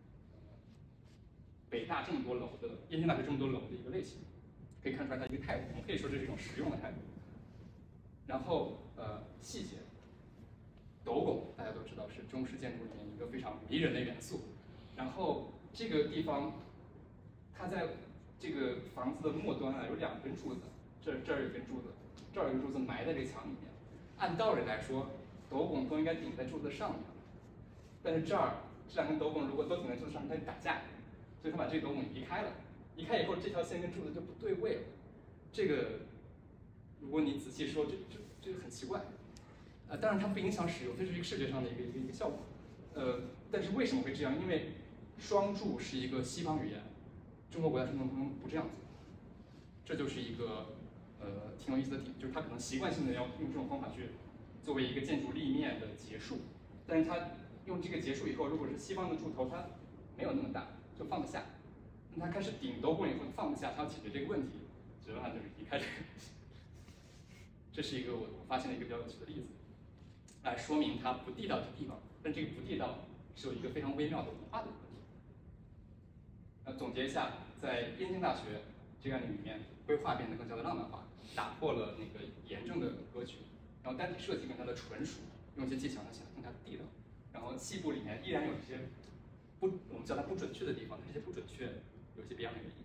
北大这么多楼的，燕京大学这么多楼的一个类型，可以看出来它一个态度，我们可以说这是一种实用的态度。然后细节，斗拱大家都知道是中式建筑里面一个非常迷人的元素。然后这个地方，它在这个房子的末端啊有2根柱子，这儿有一根柱子，这儿有一根柱子埋在这个墙里面。按道理来说，斗拱都应该顶在柱子上面，但是这儿这两根斗拱如果都顶在柱子上面，它就打架，所以他把这个斗拱移开了。移开以后，这条线跟柱子就不对位了。这个，如果你仔细说，这个很奇怪。当然它不影响使用，这是一个视觉上的一个效果。但是为什么会这样？因为双柱是一个西方语言，中国国家传统中不这样子。这就是一个挺有意思的点，就是它可能习惯性的要用这种方法去作为一个建筑立面的结束，但是它用这个结束以后，如果是西方的柱头，它没有那么大，就放得下。那它开始顶斗拱以后放不下，它要解决这个问题，只能就是离开这个。这是一个我发现的一个比较有趣的例子，来说明它不地道的地方。但这个不地道是有一个非常微妙的文化的问题。总结一下，在燕京大学这个案例里面，规划变得更加的浪漫化，打破了那个严正的格局，然后单体设计更加的纯熟，用一些技巧呢显得更加的地道。然后细部里面依然有这些我们叫它不准确的地方，但这些不准确有一些别样的原因。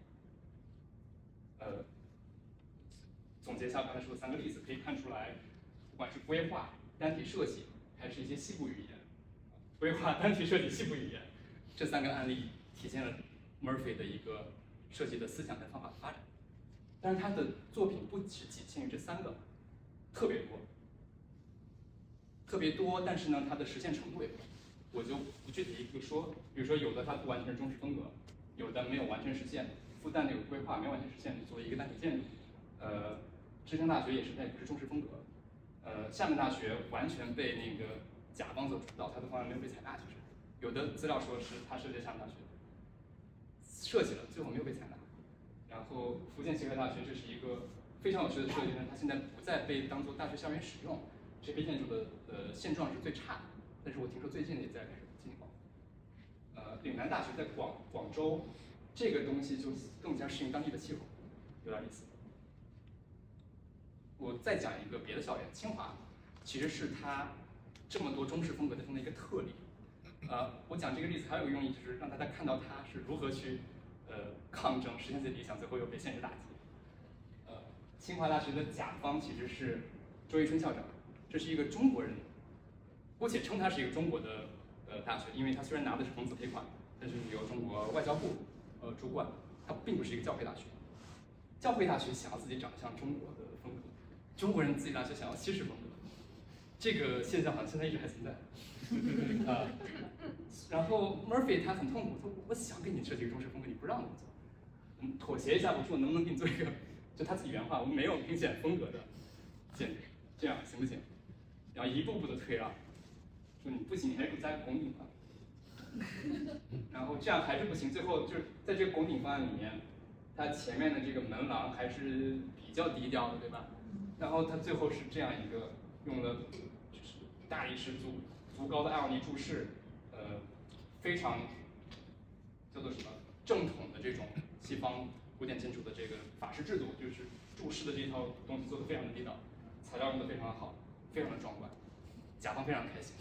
总结一下刚才说的3个例子，可以看出来，不管是规划、单体设计，还是一些细部语言，规划、单体设计、细部语言，这3个案例体现了 Murphy 的一个设计的思想跟方法的发展。但是他的作品不只仅限于这3个，特别多，但是呢，它的实现程度也不同。我就不具体一个说，比如说有的它不完全是中式风格，有的没有完全实现，复旦那个规划没有完全实现，作为一个单体建筑。芝山大学也是，它也不是中式风格。厦门大学完全被那个甲方所主导，它的方案没有被采纳，其实有的资料说是他设计厦门大学设计了，最后没有被采纳。然后福建协和大学这是一个非常有趣的设计，但它现在不再被当做大学校园使用。这批建筑的现状是最差的，但是我听说最近也在开始进行保护。岭南大学在广州，这个东西就更加适应当地的气候，有点意思。我再讲一个别的校园，清华，其实是它这么多中式风格当中的一个特例。我讲这个例子还有一个用意，就是让大家看到它是如何去抗争，实现自己理想，最后又被现实打击。清华大学的甲方其实是周一春校长，这是一个中国人，姑且称他是一个中国的大学，因为他虽然拿的是红字赔款，但是由中国外交部主管，它并不是一个教会大学。教会大学想要自己长得像中国的风格，中国人自己大学想要西式风格，这个现象好像现在一直还存在。然后 Murphy 他很痛苦，他说我想给你设计一个中式风格，你不让我做，妥协一下，我说我能不能给你做一个，就他自己原话，我们没有明显风格的建筑，这样行不行？然后一步步的退让，说你不行，你还给我加个拱顶方案。然后这样还是不行，最后就是在这个拱顶方案里面，它前面的这个门廊还是比较低调的，对吧？然后它最后是这样一个用了就是大理石足高的艾奥尼柱式，非常叫做什么正统的这种西方古典建筑的这个法式制度，就是柱式的这套东西做得非常的地道，材料用的非常好，非常的壮观，甲方非常开心。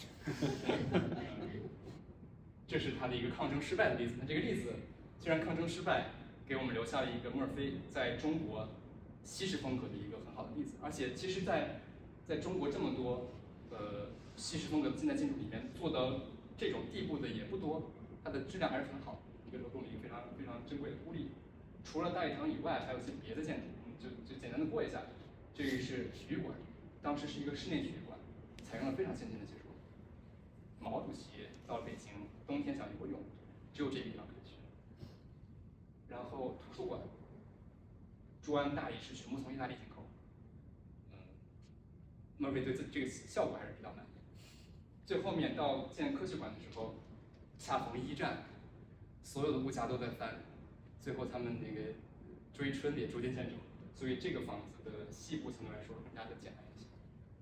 这是他的一个抗争失败的例子。那这个例子虽然抗争失败，给我们留下了一个墨尔菲在中国西式风格的一个很好的例子。而且其实在中国这么多西式风格的近代建筑里面，做到这种地步的也不多，它的质量还是很好，一个提供了一个非常非常珍贵的孤立。除了大礼堂以外，还有一些别的建筑，就简单的过一下。这个是体育馆，当时是一个室内体育馆，采用了非常先进的技术。毛主席到北京冬天想游泳，只有这个地方可以去。然后图书馆，砖大理石全部从意大利进口。Murphy 对这个效果还是比较满意。最后面到建科学馆的时候，恰逢1战，所有的物价都在翻，最后他们那个追春也逐渐建成，所以这个房子的细部相对来说更加的简单一些。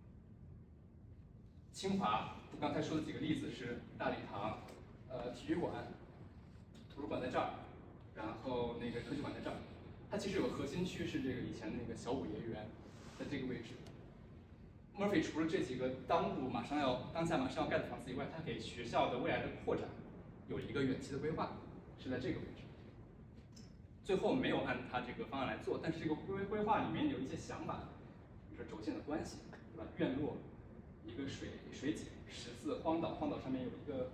清华，我刚才说的几个例子是大礼堂、体育馆、图书馆在这儿，然后那个科学馆在这儿。它其实有个核心区是这个以前那个小五爷园，在这个位置。Murphy 除了这几个当下马上要盖的房子以外，他给学校的未来的扩展有一个远期的规划，是在这个位置。最后没有按他这个方案来做，但是这个规划里面有一些想法，比如说轴线的关系，对吧？院落，一个水井，十字荒岛，荒岛上面有一个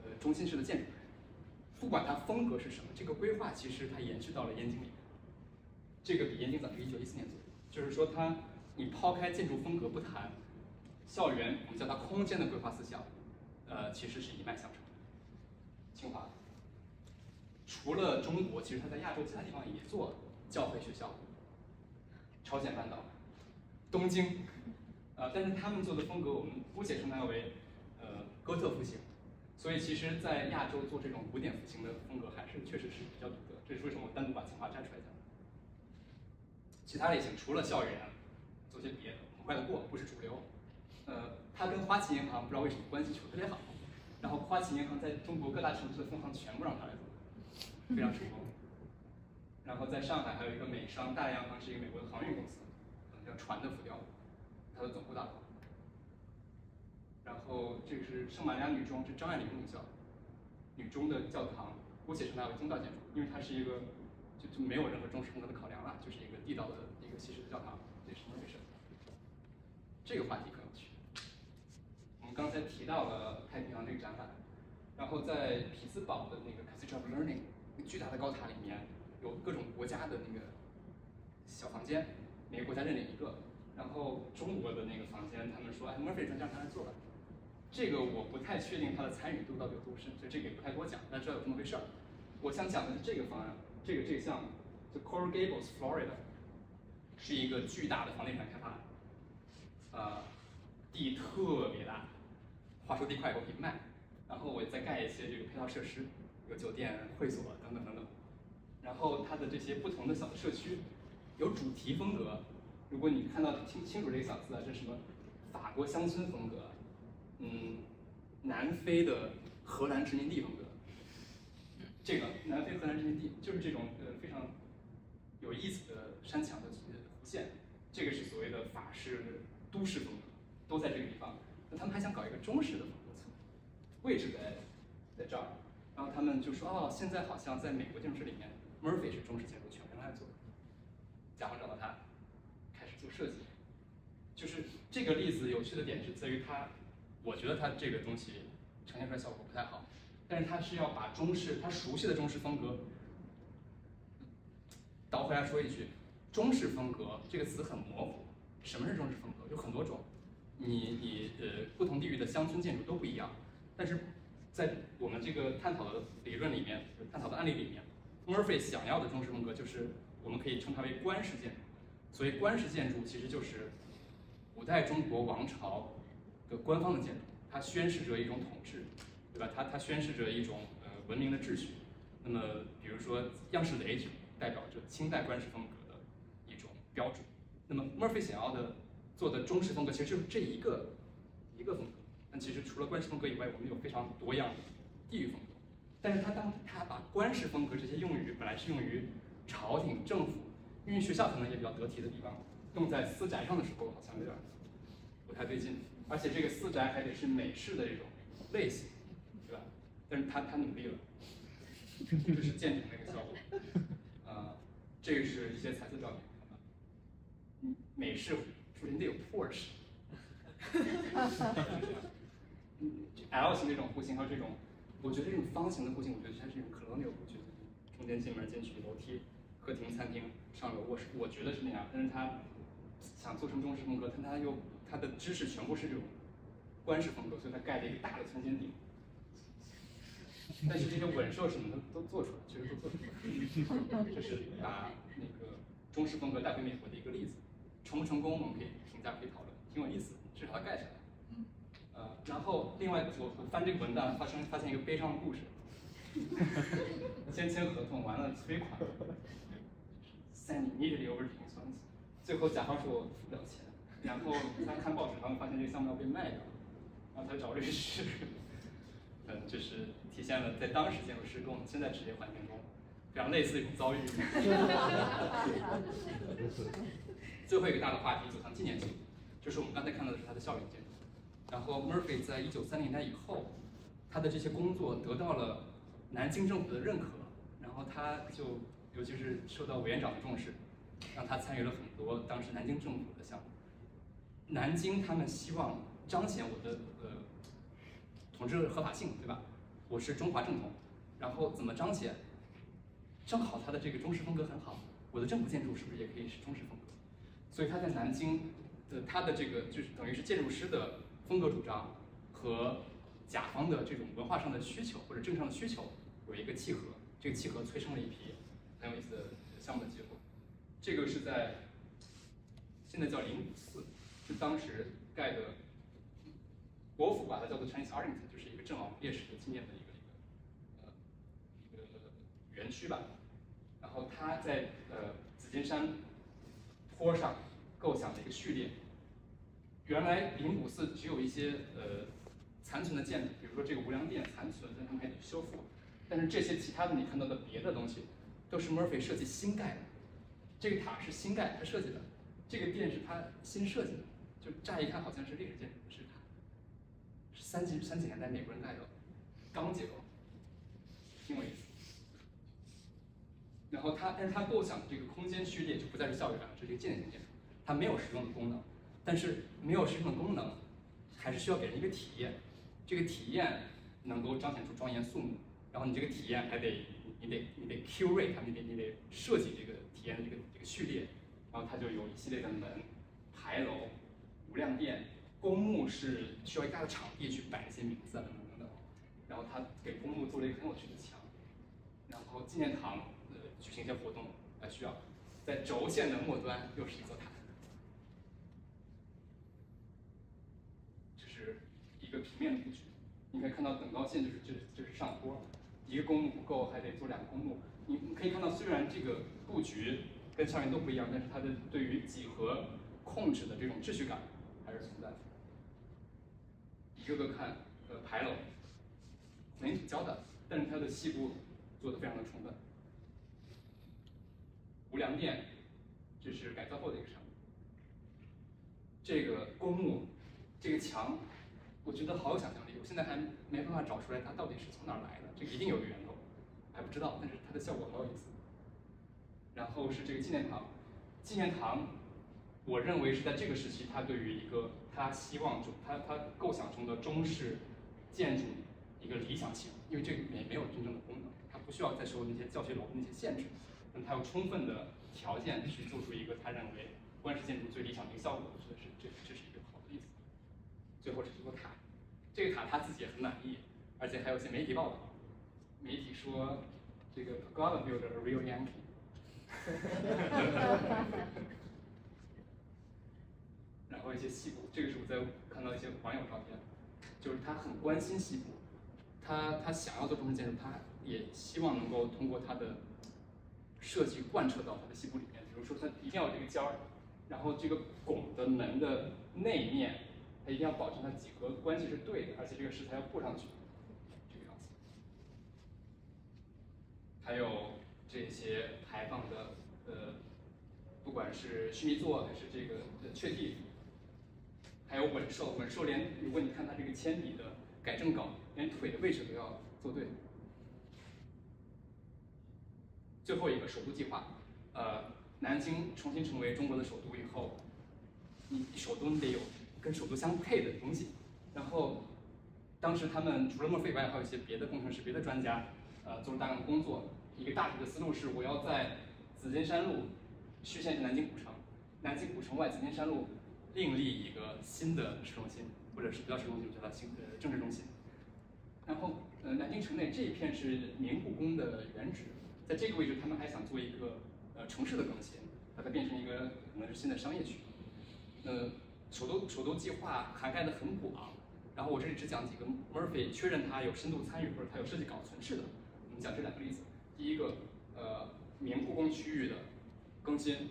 中心式的建筑。不管它风格是什么，这个规划其实它延续到了燕京里面。这个比燕京早，是1914年左右。就是说你抛开建筑风格不谈，校园我们叫它空间的规划思想，其实是一脉相承的。清华除了中国，其实它在亚洲其他地方也做教会学校，朝鲜半岛、东京，但是他们做的风格我们姑且称它为哥特复兴。所以其实，在亚洲做这种古典复兴的风格，还是确实是比较独特。这是为什么我单独把清华摘出来讲。其他类型除了校园，做些别的，很快的过，不是主流。它跟花旗银行不知道为什么关系处特别好，然后花旗银行在中国各大城市的分行全部让它来做，非常成功。然后在上海还有一个美商，大洋行是一个美国的航运公司，叫船的浮雕，它的总部大楼。然后这个是圣玛利亚女中，是张爱玲母校，女中的教堂，姑且称它为宗教建筑，因为它是一个就没有任何中式风格的考量了，就是一个地道的一个西式的教堂，这是什么回事？这个话题更有趣。我们刚才提到了太平洋这个展览，然后在匹兹堡的那个 Cathedral of Learning 巨大的高塔里面，有各种国家的那个小房间，每个国家认领一个。然后中国的那个房间，他们说，哎 ，Murphy 让他来做吧。这个我不太确定他的参与度到底有多深，所以这个也不太多讲，但知道有这么回事儿。我想讲的是这个方案，这个项目，就 Coral Gables Florida， 是一个巨大的房地产开发案，地特别大，划出地块以后可以卖，然后我再盖一些这个配套设施，有酒店、会所等等等等。然后它的这些不同的小的社区有主题风格，如果你看到清楚这个小字啊，这是什么？法国乡村风格。南非的荷兰殖民地风格，这个南非荷兰殖民地就是这种非常有意思的山墙的弧线，这个是所谓的法式都市风格，都在这个地方。那他们还想搞一个中式的风格，位置在这儿，然后他们就说哦，现在好像在美国建筑师里面 ，Murphy 是中式建筑全人来做的，甲方找到他，开始做设计。就是这个例子有趣的点是在于它。我觉得它这个东西呈现出来效果不太好，但是它是要把中式他熟悉的中式风格倒回来说一句，中式风格这个词很模糊，什么是中式风格？有很多种，你不同地域的乡村建筑都不一样，但是在我们这个探讨的理论里面，探讨的案例里面 ，Murphy 想要的中式风格就是我们可以称它为官式建筑，所以官式建筑其实就是古代中国王朝的官方的建筑，它宣示着一种统治，对吧？它宣示着一种文明的秩序。那么，比如说样式垒就代表着清代官式风格的一种标准。那么 Murphy 想要的做的中式风格其实就是这一个风格。但其实除了官式风格以外，我们有非常多样的地域风格。但是当他把官式风格这些用语本来是用于朝廷政府，因为学校可能也比较得体的地方，用在私宅上的时候，好像有点不太对劲。而且这个私宅还得是美式的这种类型，对吧？但是他努力了，这是建成那个效果。这个是一些彩色照片，美式首先得有 Porsche， L 型这种户型和这种，我觉得这种方形的户型，我觉得它是一种 colonial 户型，中间进门进去楼梯，客厅、餐厅、上楼卧室，我觉得是那样。但是他想做成中式风格，但它的知识全部是这种官式风格，所以它盖了一个大的村间顶。但是这些稳设什么的都做出来，其实都做出来。这是把那个中式风格带回美国的一个例子，成不成功我们可以评价，可以讨论，挺有意思，至少它盖起来。然后另外我翻这个文档，发现一个悲伤的故事。先签合同，完了催款 ，send immediately over to insurance， 最后甲方说我付不了钱。然后他看报纸，他们发现这个项目要被卖掉，然后他找律师。这是体现了在当时建筑师跟我们现在职业环境中非常类似的一种遭遇。最后一个大的话题走向纪念性，就是我们刚才看到的是他的校园建筑。然后 Murphy 在1930年代以后，他的这些工作得到了南京政府的认可，然后他就尤其是受到委员长的重视，让他参与了很多当时南京政府的项目。南京他们希望彰显我的统治合法性，对吧？ 我是中华正统，然后怎么彰显？正好它的这个中式风格很好，我的政府建筑是不是也可以是中式风格？所以他在南京的他的这个就是等于是建筑师的风格主张和甲方的这种文化上的需求或者政治上的需求有一个契合，这个契合催生了一批很有意思的项目的结果。这个是在现在叫054，是当时盖的，国府把它叫做 Chinese Arlington， 就是一个阵亡烈士的纪念的一个园区吧。然后他在紫金山坡上构想了一个序列。原来054只有一些残存的建筑，比如说这个无良殿残存，但他们还得修复。但是这些其他的你看到的别的东西，都是 Murphy 设计新盖的。这个塔是新盖，他设计的；这个殿是他新设计的。就乍一看好像是历史建筑，不是它，是三几年代美国人盖的钢结构，挺有意思。然后但是他构想的这个空间序列就不再是校园了，这是一个纪念性建筑，它没有实用的功能，但是没有实用的功能，还是需要给人一个体验，这个体验能够彰显出庄严肃穆，然后你这个体验还得你得 curate 它，你得设计这个体验的这个序列，然后它就有一系列的门、牌楼、无量殿、公墓是需要一大的场地去摆一些名字啊等等等，然后他给公墓做了一个很有趣的墙，然后纪念堂举行一些活动需要，在轴线的末端又是一座塔，这是一个平面的布局。你可以看到等高线就是上坡，一个公墓不够，还得做2个公墓。你可以看到，虽然这个布局跟校园都不一样，但是它的对于几何控制的这种秩序感还是存在的。一个个看，牌楼，混凝土浇的，但是它的细部做得非常的充分。无良殿，这是改造后的一个产物。这个公墓，这个墙，我觉得好有想象力，我现在还没办法找出来它到底是从哪儿来的，这个一定有个源头，还不知道，但是它的效果好有意思。然后是这个纪念堂，纪念堂，我认为是在这个时期，他对于一个他希望中他构想中的中式建筑一个理想性，因为这里面没有真正的功能，它不需要再受那些教学楼的那些限制，那么它有充分的条件去做出一个他认为官式建筑最理想的一个效果，我觉得这是一个好的例子。最后是这座塔，这个塔他自己也很满意，而且还有些媒体报道，媒体说这个 Pagoda builder a real Yankee。然后一些西部，这个是我在看到一些网友照片，就是他很关心西部，他想要做中式建筑，他也希望能够通过他的设计贯彻到他的西部里面。比如说，他一定要有这个尖儿，然后这个拱的门的内面，它一定要保证它几何关系是对的，而且这个石材要铺上去，这个样子。还有这些排放的不管是须弥座还是这个雀地，还有稳兽，稳兽连如果你看它这个铅笔的改正稿，连腿的位置都要做对。最后一个首都计划，南京重新成为中国的首都以后，你首都你得有跟首都相配的东西。然后，当时他们除了墨菲以外，还有一些别的工程师、别的专家，做了大量的工作。一个大体的思路是，我要在紫金山路虚线是南京古城，南京古城外紫金山路另立一个新的市中心，或者是不叫市中心，叫它政治中心。然后，南京城内这一片是明故宫的原址，在这个位置他们还想做一个城市的更新，把它变成一个可能是新的商业区。首都计划涵盖的很广，然后我这里只讲几个 Murphy 确认他有深度参与或者他有设计稿存世的，我们讲这2个例子。第一个，明故宫区域的更新，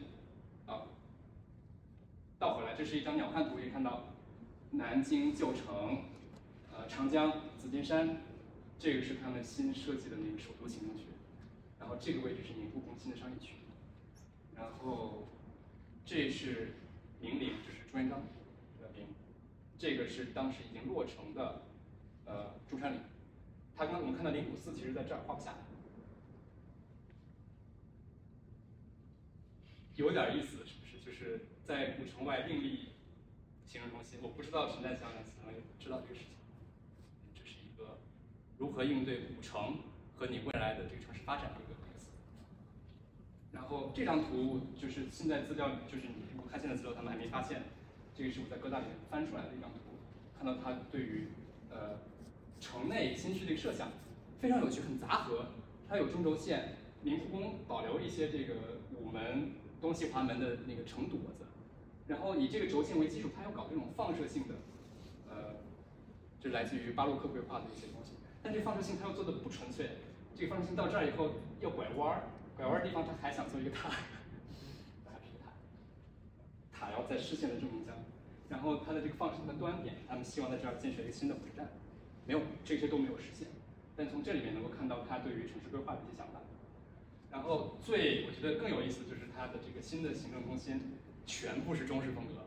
倒回来，这是一张鸟瞰图，可以看到南京旧城、长江、紫金山，这个是他们新设计的那个首都行政区，然后这个位置是明故宫新的商业区，然后这是明陵，这是朱元璋的陵，这个是当时已经落成的中山陵，我们看到054其实在这儿画不下来。有点意思，是不是？就是在古城外另立行政中心，我不知道陈占祥可能知道这个事情。这是一个如何应对古城和你未来的这个城市发展的一个思路。然后这张图就是现在资料，就是你如果看现在资料，他们还没发现，这个是我在哥大里面翻出来的一张图，看到它对于城内新区的一个设想非常有趣，很杂合。它有中轴线，明故宫保留一些这个午门、东西华门的那个城垛子，然后以这个轴线为基础，它要搞这种放射性的，这来自于巴洛克绘画的一些东西。但这放射性它要做的不纯粹，这个放射性到这儿以后要拐弯儿，拐弯儿的地方它还想做一个塔，还是塔，塔要在视线的正中央。然后它的这个放射性的端点，他们希望在这儿建设一个新的火车站，没有，这些都没有实现。但从这里面能够看到他对于城市规划的一些想法。然后我觉得更有意思的就是它的这个新的行政中心全部是中式风格。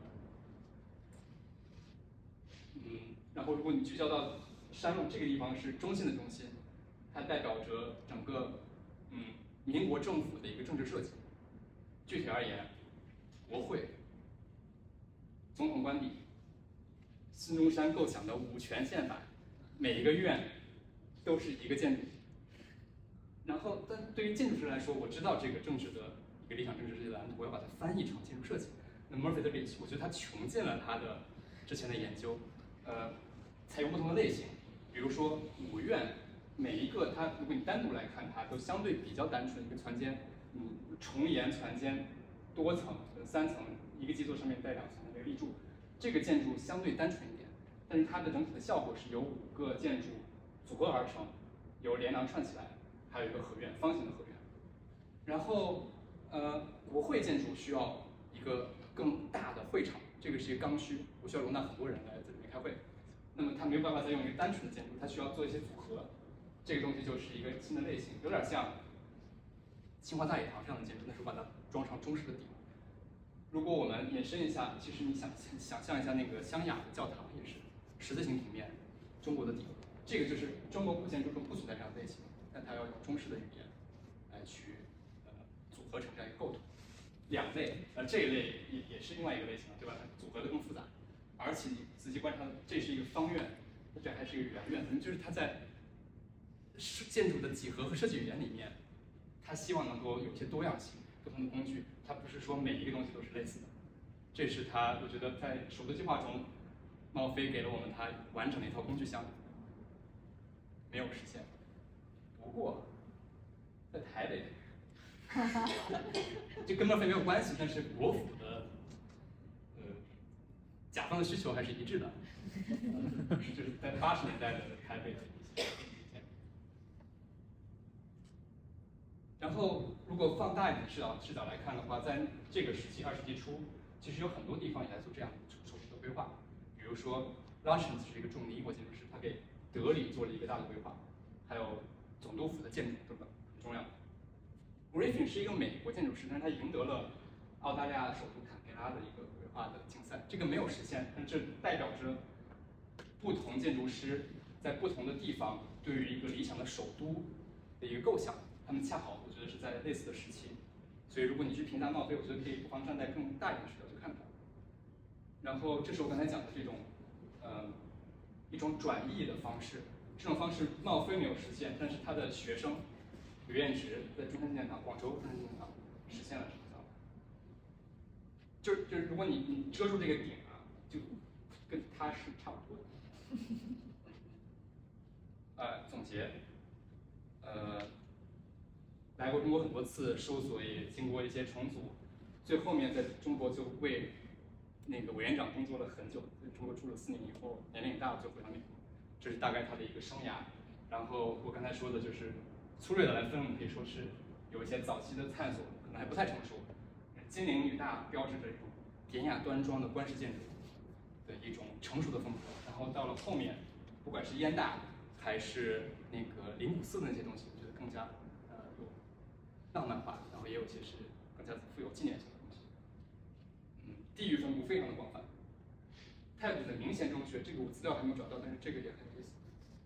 然后如果你聚焦到山路这个地方是中心的中心，它代表着整个民国政府的一个政治设计。具体而言，国会、总统官邸、孙中山构想的五权宪法，每一个院都是一个建筑。然后，但对于建筑师来说，我知道这个政治的一个理想政治设计的蓝图，我要把它翻译成建筑设计。那 Murphy 的 Beach， 我觉得他穷尽了他的之前的研究，采用不同的类型，比如说五院，每一个它，如果你单独来看它，都相对比较单纯，一个船间，重檐船间，多层，3层，一个基座上面带2层的这个立柱，这个建筑相对单纯一点，但是它的整体的效果是由5个建筑组合而成，由连廊串起来，还有一个合院，方形的合院。然后，国会建筑需要一个更大的会场，这个是一个刚需，我需要容纳很多人来在里面开会。那么它没有办法再用一个单纯的建筑，它需要做一些组合，这个东西就是一个新的类型，有点像清华大礼堂这样的建筑，但是把它装上中式的顶。如果我们延伸一下，其实你想象一下那个湘雅的教堂也是十字形平面，中国的顶，这个就是中国古建筑中不存在这样的类型，但它要用中式的语言来去组合成这样一个构图。2类，这一类也是另外一个类型，对吧？它组合的更复杂，而且你仔细观察，这是一个方院，这还是一个圆院，就是它在建筑的几何和设计语言里面，它希望能够有一些多样性，不同的工具，它不是说每一个东西都是类似的。这是它，我觉得在首都计划中，茂飞给了我们它完整的一套工具箱，没有实现。不过，在台北，这跟茂飞没有关系，但是国府的甲方的需求还是一致的，就是在80年代的台北的一些意见。然后，如果放大一点的视角来看的话，在这个时期20世纪初，其实有很多地方也在做这样首次的规划。比如说 Lutyens 是一个著名的英国建筑师，他给德里做了一个大的规划，还有总督府的建筑等等，很重要。Griffin 是一个美国建筑师，但是他赢得了澳大利亚首都坎培拉的一个规划的竞赛，这个没有实现，但这代表着不同建筑师在不同的地方对于一个理想的首都的一个构想，他们恰好我觉得是在类似的时期，所以如果你去评价茂飞，我觉得可以不妨站在更大一点的视角去看它。然后这是我刚才讲的这种，一种转译的方式，这种方式茂飞没有实现，但是他的学生刘彦直在中山纪念堂、广州中山纪念堂实现了这个想法。就是如果你遮住这个顶啊，就跟它是差不多的。总结，来过中国很多次，事务所也经过一些重组，最后面在中国就为那个委员长工作了很久，在中国住了4年以后，年龄大了就回到美国，这是大概他的一个生涯。然后我刚才说的就是粗略的来分，我们可以说是有一些早期的探索，可能还不太成熟。金陵女大标志着一种典雅端庄的官式建筑的一种成熟的风格，然后到了后面，不管是燕大还是那个灵谷寺的那些东西，我觉得更加有浪漫化，然后也有些是更加富有纪念性的东西。地域分布非常的广泛，态度的明显中学，这个我资料还没有找到，但是这个也很有意思。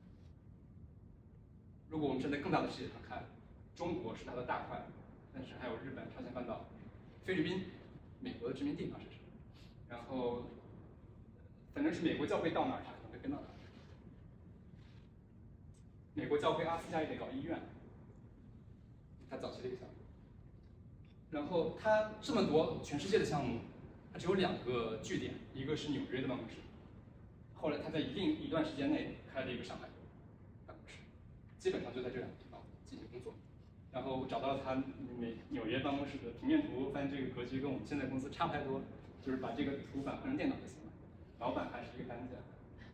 如果我们站在更大的视野上看，中国是它的大块，但是还有日本、朝鲜半岛、菲律宾、美国的殖民地当时是，然后反正是美国教会到哪儿，它可能会跟到哪儿。 美国教会阿斯加也得搞医院，他早期的一个项目。然后他这么多全世界的项目，他只有2个据点，一个是纽约的办公室，后来他在一段时间内开了一个上海办公室，基本上就在这2个地方进行工作。然后找到了他纽约办公室的平面图，发现这个格局跟我们现在公司差不太多，就是把这个图板换成电脑就行了。老板还是一个单价。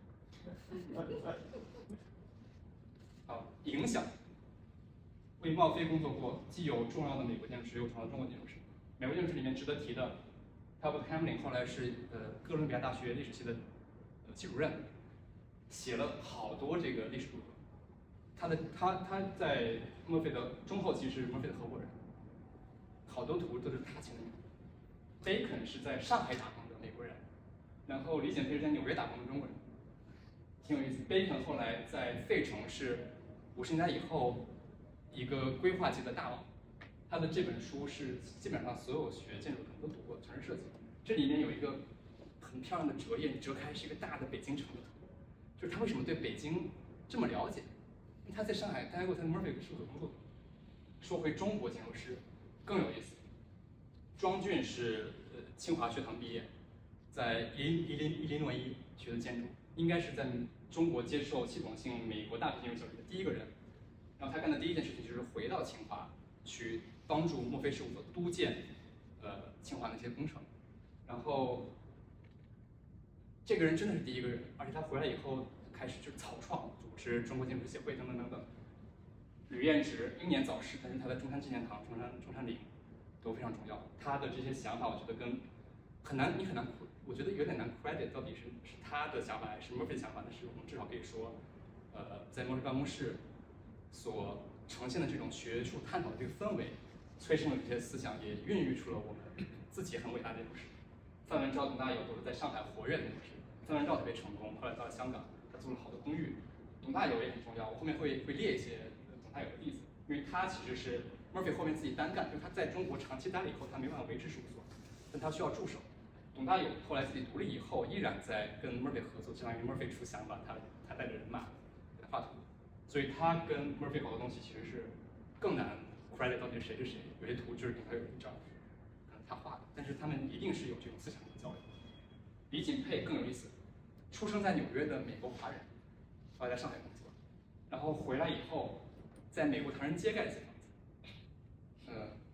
好，影响。为茂飞工作过，既有重要的美国建筑师，又有重要的中国建筑师。美国建筑师里面值得提的 Talbot Hamlin 后来是哥伦比亚大学历史系的系主任，写了好多这个历史著作。他在墨菲的中后期是墨菲的合伙人，好多图都是他签的名。Bacon 是在上海打工的美国人，然后李简飞是在纽约打工的中国人，挺有意思。Bacon 后来在费城是50年代以后一个规划界的大佬，他的这本书是基本上所有学建筑的人都读过，城市设计。这里面有一个很漂亮的折页，你折开是一个大的北京城的图，就是他为什么对北京这么了解？因为他在上海待过，他在 Murphy 事务所工作。说回中国建筑师，更有意思。庄俊是清华学堂毕业，在伊利诺伊学的建筑，应该是在中国接受系统性美国大学建筑教育的第一个人。然后他干的第一件事情就是回到清华，去帮助墨菲事务所督建清华的一些工程。然后这个人真的是第一个人，而且他回来以后开始就是草创，组织中国建筑协会等等等等。吕彦直英年早逝，但是他的中山纪念堂、中山陵都非常重要。他的这些想法，我觉得跟很难，我觉得有点难 credit 到底是他的想法还是 Murphy 的想法，但是我们至少可以说，在 Murphy 办公室所呈现的这种学术探讨的这个氛围，催生了这些思想，也孕育出了我们自己很伟大的建筑师。范文照、董大有都是在上海活跃的建筑师。范文照特别成功，后来到了香港，他做了好多公寓。董大有也很重要，我后面会列一些董大有的例子，因为他其实是 Murphy 后面自己单干，就是他在中国长期待了以后，他没办法维持事务所，但他需要助手。董大有后来自己独立以后，依然在跟 Murphy 合作，相当于 Murphy 出想法，他带着人马给他画图，所以他跟 Murphy 好多东西其实是更难 credit 到底谁是谁。有些图就是顶上有一张，可能他画的，但是他们一定是有这种思想的交流。李锦佩更有意思，出生在纽约的美国华人，后来在上海工作，然后回来以后，在美国唐人街盖了一些房子。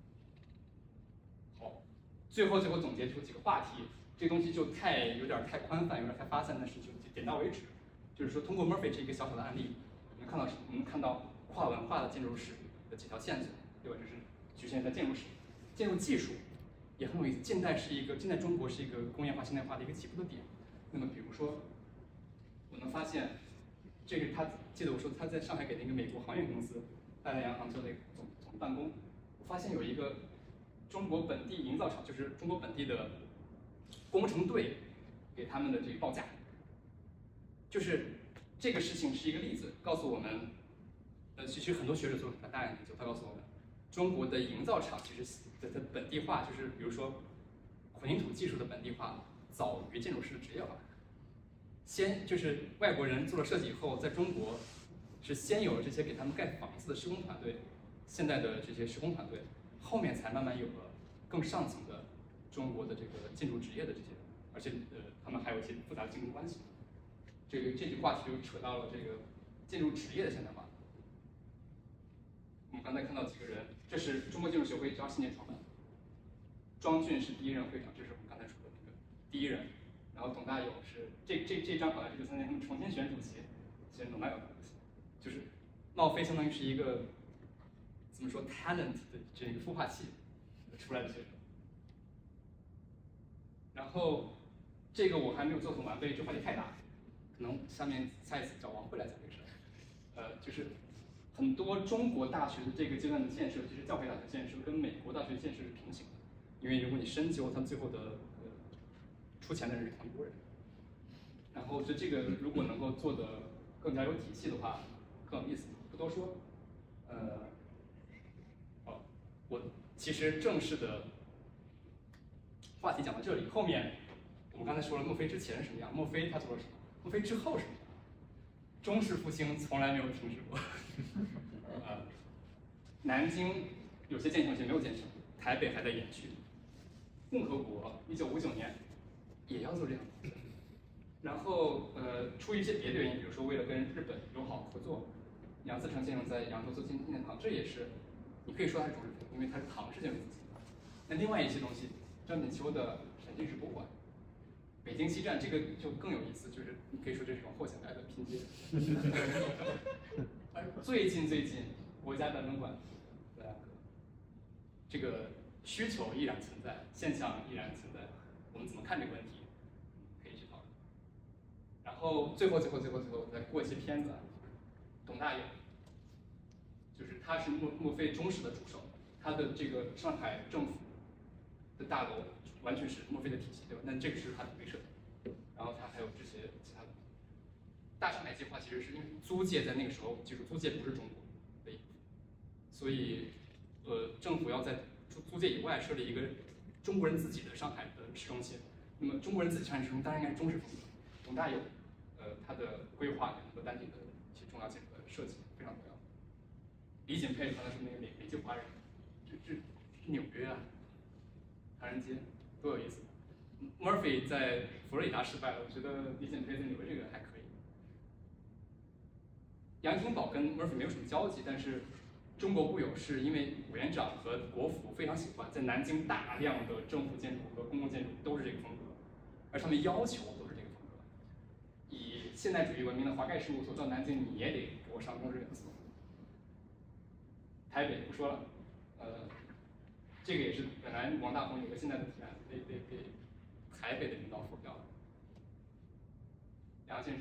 好，最后总结出几个话题，这个东西就有点太宽泛，有点太发散，但是就点到为止。就是说，通过 Murphy 这一个小小的案例，我们看到跨文化的建筑史的几条线索，对吧？就是局限在建筑史、建筑技术也很有意思。近代中国是一个工业化、现代化的一个起步的点。那么，比如说，我能发现，这个记得我说他在上海给那个美国航运公司大洋洋航做那个总办公，我发现有一个中国本地营造厂，就是中国本地的工程队给他们的这个报价，就是这个事情是一个例子，告诉我们，其实很多学者做了很大研究，他告诉我们，中国的营造厂其实的本地化，就是比如说混凝土技术的本地化，早于建筑师的职业化。就是外国人做了设计以后，在中国是先有了这些给他们盖房子的施工团队，现在的这些施工团队，后面才慢慢有了更上层的中国的这个建筑职业的这些人，而且他们还有一些复杂的竞争关系。这句话题就扯到了这个建筑职业的现代化。我们刚才看到几个人，这是中国建筑学会17年创办，庄俊是第一任会长，这是我们刚才说的那个第一人。然后董大有是这张好像是93年他们重新选主席，选董大有的，就是茂飞相当于是一个怎么说 talent 的这个孵化器出来的学生。然后这个我还没有做很完备，这话题太大，可能下一次找王慧来讲这个事儿。就是很多中国大学的这个阶段的建设，其实教培大学建设跟美国大学建设是平行的，因为如果你深究它最后的出钱的人是他们多人，然后这个如果能够做得更加有体系的话，更有意思。不多说，我其实正式的话题讲到这里，后面我们刚才说了墨菲之前是什么样，墨菲他做了什么，墨菲之后是什么样。 中式复兴从来没有停止过。南京有些建成，有些没有建成，台北还在延续。共和国1959年也要做这样的。然后出于一些别的原因，比如说为了跟日本友好合作，杨嗣成先生在扬州做纪念堂，这也是你可以说它是中式复兴，因为它是唐式建筑复兴。那另外一些东西，张锦秋的陕军事博物馆。北京西站这个就更有意思，就是你可以说这是一种后现代的拼接。而最近国家版本馆，这个需求依然存在，现象依然存在，我们怎么看这个问题，可以去讨论。然后最后再过一些片子，董大有，就是他是墨菲忠实的助手，他的这个上海政府的大楼完全是墨菲的体系，对吧？那这个是他的威慑。然后他还有这些其他的。大上海计划其实是因为租界在那个时候，就是租界不是中国的一部分，所以政府要在租界以外设立一个中国人自己的上海的市中心。那么中国人自己上海市中心当然应该是中式风格。董大有他的规划和单体的一些重要建筑的设计非常重要。李锦佩刚才说那个美籍华人，这纽约啊，唐人街多有意思。Murphy 在佛罗里达失败了，我觉得李锦佩在纽约这个还可以。杨廷宝跟 Murphy 没有什么交集，但是中国固有是因为委员长和国府非常喜欢，在南京大量的政府建筑和公共建筑都是这个风格，而他们要求都是这个风格。以现代主义闻名的华盖事务所到南京，你也得给我上中式元素。台北不说了，这个也是本来王大闳有个现在的提案，被台北的领导否掉了。杨先生，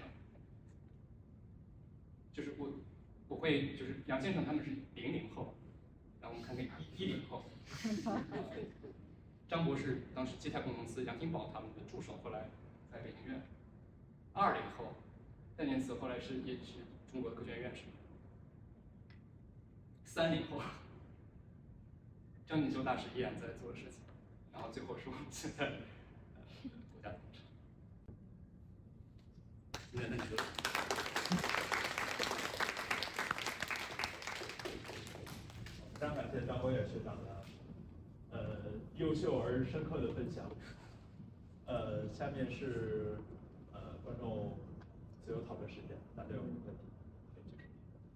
就是我会就是杨先生他们是00后，然后我们看看10后。张博士当时基泰工程司杨廷宝他们的助手，后来在北京院。20后，戴念慈后来也是中国科学院院士。30后，张锦秋大师依然在做的事情，然后最后是我们现在国家总承。今天的你说。 非常感谢张博远学长的优秀而深刻的分享。下面是观众自由讨论时间，大家有问题可以举手。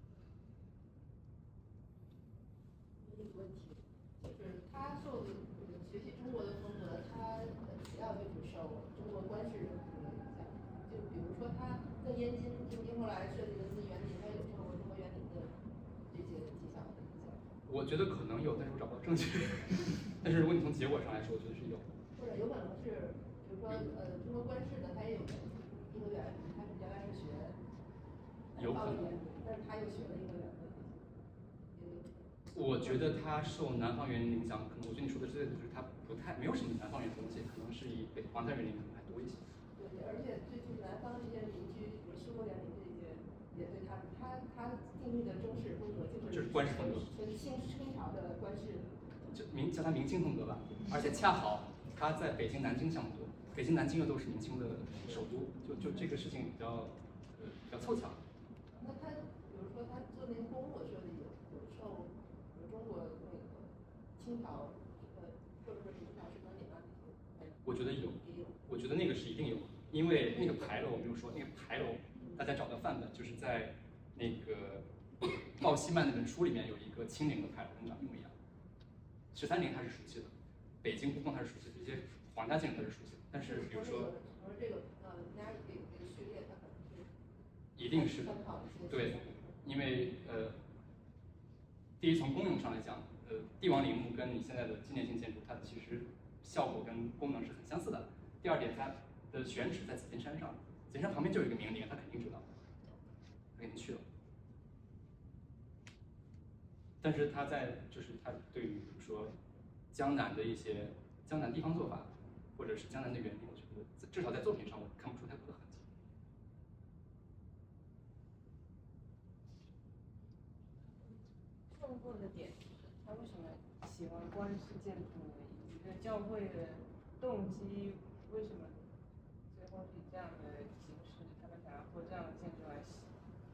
一个问题，就是他学习中国的风格，他主要就是受中国官式风格的影响。就比如说他在燕京后来设计的自园林，他有受过中国园林的这些技巧的影响。 我觉得可能有，但是我找不到证据。但是如果你从结果上来说，我觉得是有。 或者有可能是，比如说中国官式的，他也有颐和园，他是原来是学南方的园林，但是他又学了颐和园的。 我觉得他受南方园林影响，可能我觉得你说的对，就是他没有什么南方园林的东西，可能是以黄家园林可能还多一些。 对，而且就是南方这些邻居，比如施工园林这些，也对他定义的中式风格就是官式风格， 纯清朝的官式。 叫他明清风格吧，而且恰好他在北京、南京相对，北京、南京又都是明清的首都，就这个事情比较凑巧。 那他比如说他做那个公路设计有受中国那个清朝或者说明朝什么里面？ 我觉得有，我觉得那个是一定有，因为那个牌楼我没有说，那个牌楼大家找到范本，就是在那个鲍希曼那本书里面有一个清陵的牌楼，跟长一模一样。13陵他是熟悉的，北京故宫他是熟悉的，这些皇家建筑他是熟悉的，但是比如说这个人家这个序列他可能是一定是的，对，因为第一从功能上来讲，帝王陵墓跟你现在的纪念性建筑，它其实效果跟功能是很相似的。第二点，它的选址在紫金山上，紫金山旁边就有一个明陵，他肯定知道，他肯定去了。但是他就是他对于比如说江南的一些江南地方做法，或者是江南的园林，我觉得至少在作品上我看不出太多的痕迹。 困惑的点是他为什么喜欢官式建筑呢？一个教会的动机为什么最后是这样的形式？他们想要做这样的建筑来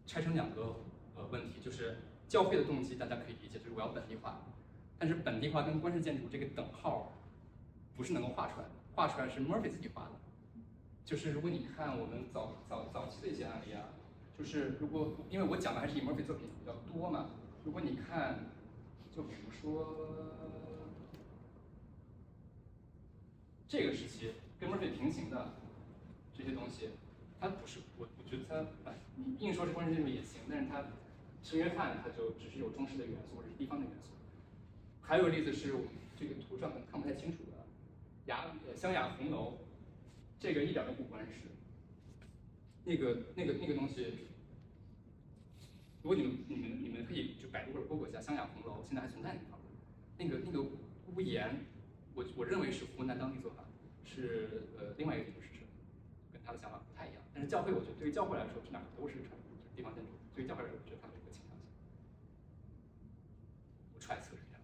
拆成2个问题，就是教会的动机大家可以理解，就是我要本地化，但是本地化跟官式建筑这个等号不是能够画出来的，画出来是 Murphy 自己画的。就是如果你看我们早期的一些案例啊，就是如果因为我讲的还是以 Murphy 作品比较多嘛，如果你看，就比如说这个时期跟 Murphy 平行的这些东西，它不是我觉得它，你硬说是官式建筑也行，但是它圣约翰它就只是有中式的元素或者是地方的元素。还有个例子是我们这个图上可能看不太清楚的湘雅红楼，这个一点都不官式。那个东西，如果你们可以就百度或者 Google 一下湘雅红楼，现在还存在那个房子，那个屋檐，我认为是湖南当地做法，是另外一个建筑师设计，跟他的想法不太一样。但是教会，我觉得对于教会来说，这两个都是地方建筑，对于教会来说，我觉得它有一个倾向性。我揣测是这样。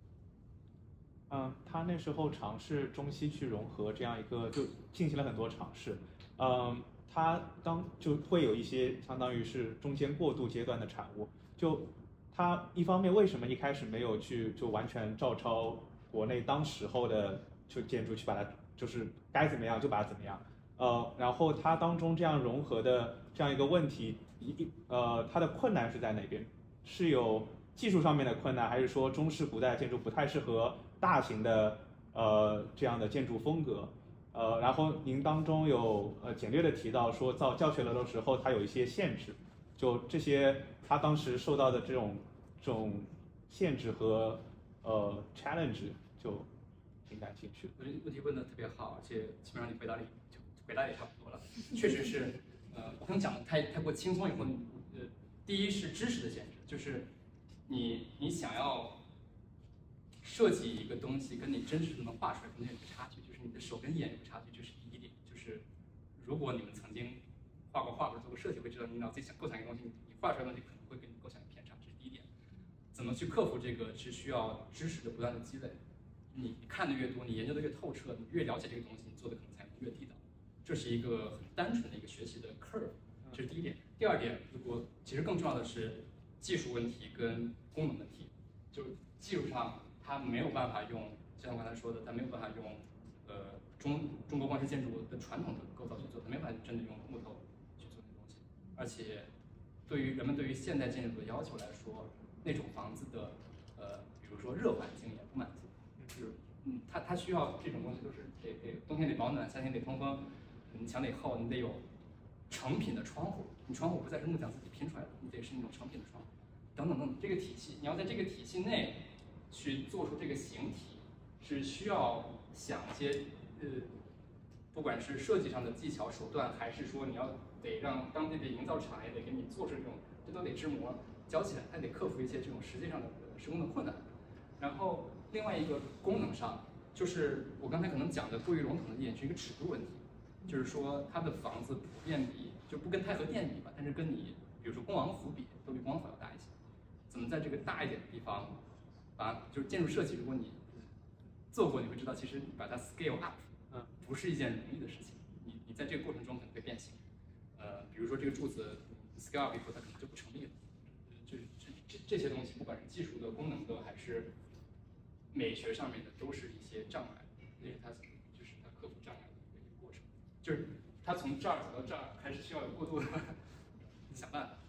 他那时候尝试中西去融合这样一个，就进行了很多尝试。他就会有一些相当于是中间过渡阶段的产物。就他一方面为什么一开始没有去就完全照抄国内当时候的就建筑去把它就是该怎么样就把它怎么样。然后它当中这样融合的这样一个问题，它的困难是在哪边？是有技术上面的困难，还是说中式古代建筑不太适合大型的这样的建筑风格？然后您当中有简略的提到说造教学楼的时候它有一些限制，就这些他当时受到的这种限制和challenge 就挺感兴趣的。 问题问的特别好，而且基本上你回答也差不多了。确实是，我可能讲的太过轻松以后，第一是知识的限制，就是你想要设计一个东西，跟你真实的能画出来中间有个差距，就是你的手跟眼有个差距，这是第一点。就是如果你们曾经画过画或者做过设计，会知道你脑子里想构想一个东西，你画出来的东西可能会跟你构想有偏差，这是第一点。怎么去克服这个是需要知识的不断的积累。你看的越多，你研究的越透彻，你越了解这个东西，你做的可能才能越地道。这是一个很单纯的一个学习的 curve， 这是第一点。第二点，其实更重要的是技术问题跟功能问题。就是技术上它没有办法用，就像我刚才说的，它没有办法用中国官式建筑的传统的构造去做，它没办法真的用木头去做那东西。而且人们对于现代建筑的要求来说，那种房子的比如说热环境也不满足。就是它需要这种东西都是得冬天得保暖，夏天得通风，你墙得厚，你得有成品的窗户，你窗户不再是木匠自己拼出来的，你得是那种成品的窗户，等等等等。这个体系，你要在这个体系内去做出这个形体，是需要想一些不管是设计上的技巧手段，还是说你要得让当地的营造厂也得给你做出这种，这都得制模教起来，还得克服一些这种实际上的施工的困难。然后另外一个功能上，就是我刚才可能讲的过于笼统的一点是一个尺度问题，就是说它的房子普遍就不跟太和殿比吧，但是跟你比如说恭王府比，都比恭王府要大一些。怎么在这个大一点的地方，就是建筑设计，如果你做过，你会知道，其实把它 scale up，不是一件容易的事情。你在这个过程中可能会变形。比如说这个柱子 scale up 以后，它可能就不成立了。这些东西，不管是技术的、功能的，还是美学上面的，都是一些障碍，那是它克服障碍的一个过程，就是它从这儿走到这儿，还是需要有过渡的想办法。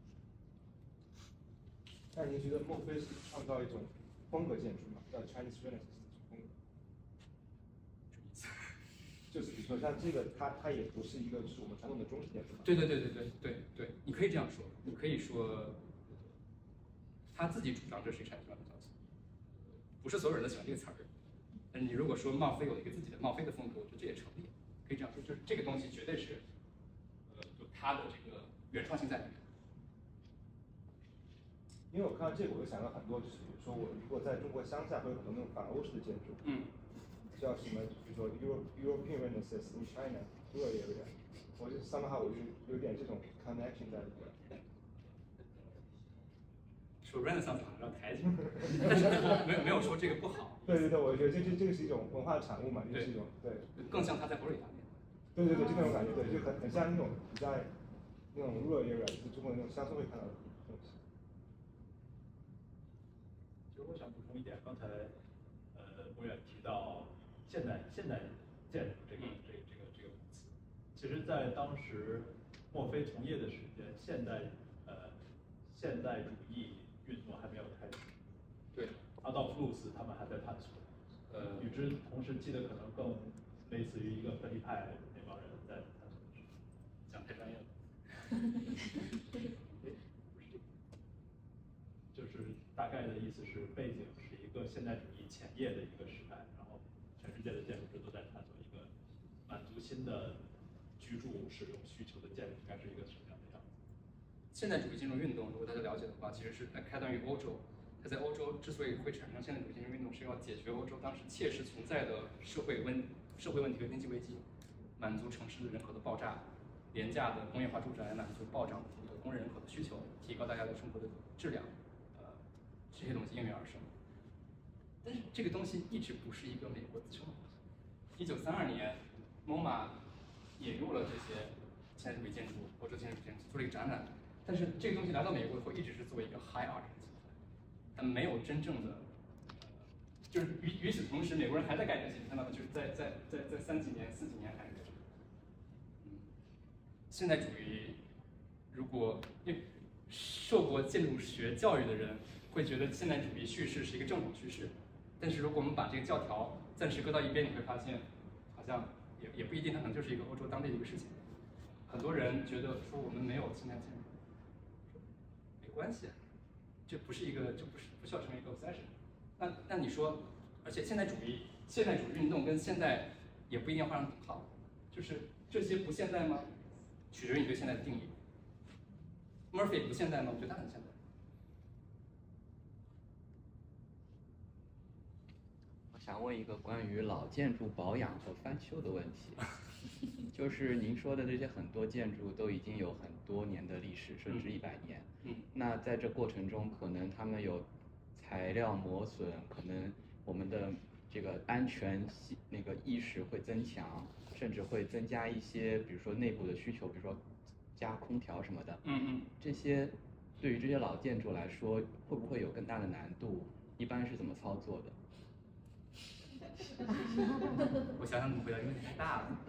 那您觉得孟非是创造一种风格建筑吗？叫 Chinese Renaissance 风格？就是比如说像这个，它也不是一个是我们传统的中式建筑嘛？ 对，你可以这样说，你可以说他自己主张这是一个 Chinese Renaissance。不是所有人都喜欢这个词儿，但是你如果说孟非有一个自己的孟非的风格，我觉得这也成立，可以这样说，就是这个东西绝对是，有它的这个原创性在里面。 因为我看到这个，我就想到很多，就是比如说我如果在中国乡下，会有很多那种反欧式的建筑，叫什么，比如说 European Renaissance in China rural area， 我就somehow我就有点这种 connection 在里边。 说 Renaissance 好像要抬举，但是没有说这个不好。 对，我觉得这个是一种文化的产物嘛，就是一种对。 更像他在佛罗里达那样。 对，就那种感觉，对，就很像那种你在那那种 rural area，就是中国那种乡村会看到的东西。 其实我想补充一点，刚才博远提到现代建筑这个词，其实在当时墨菲从业的时间，现代主义运动还没有开始。 对， 阿道夫·路斯他们还在探索。与之同时期的可能更类似于一个分离派那帮人在探索的事。 讲太专业了。 就是大概的意思是，背景是一个现代主义前夜的一个时代，然后全世界的建筑师都在探索一个满足新的居住使用需求的建筑应该是一个什么样的样子。 现代主义建筑运动，如果大家了解的话，其实是开端于欧洲。它在欧洲之所以会产生现代主义建筑运动，是要解决欧洲当时切实存在的社会问题和经济危机，满足城市人口的爆炸，廉价的工业化住宅满足暴涨的工人人口的需求，提高大家的生活的质量，这些东西应运而生。但是这个东西一直不是一个美国自称的东西。1932年 ，MoMA 引入了这些现代主义建筑，欧洲现代主义建筑做了一个展览，但是这个东西来到美国以后，一直是作为一个 high art 的存在，它没有真正的，就是与此同时，美国人还在干这些，你看到吗？就是在3几年、4几年还是这个。现代主义，如果因为受过建筑学教育的人会觉得现代主义叙事是一个正统叙事，但是如果我们把这个教条暂时搁到一边，你会发现，好像也不一定，它可能就是一个欧洲当地的一个事情。很多人觉得说我们没有现代建筑，没关系，这不需要成为一个 obsession。那你说，而且现代主义运动跟现代也不一定要画上等号，就是这些不现代吗？取决于你对现代的定义。Murphy 不现代吗？我觉得他很现代。 我想问一个关于老建筑保养和翻修的问题，就是您说的这些很多建筑都已经有很多年的历史，甚至100年。那在这过程中，可能他们有材料磨损，可能我们的这个安全意识会增强，甚至会增加一些，比如说内部的需求，比如说加空调什么的。这些对于这些老建筑来说，会不会有更大的难度？一般是怎么操作的？ 我想想怎么回答，因为太大了。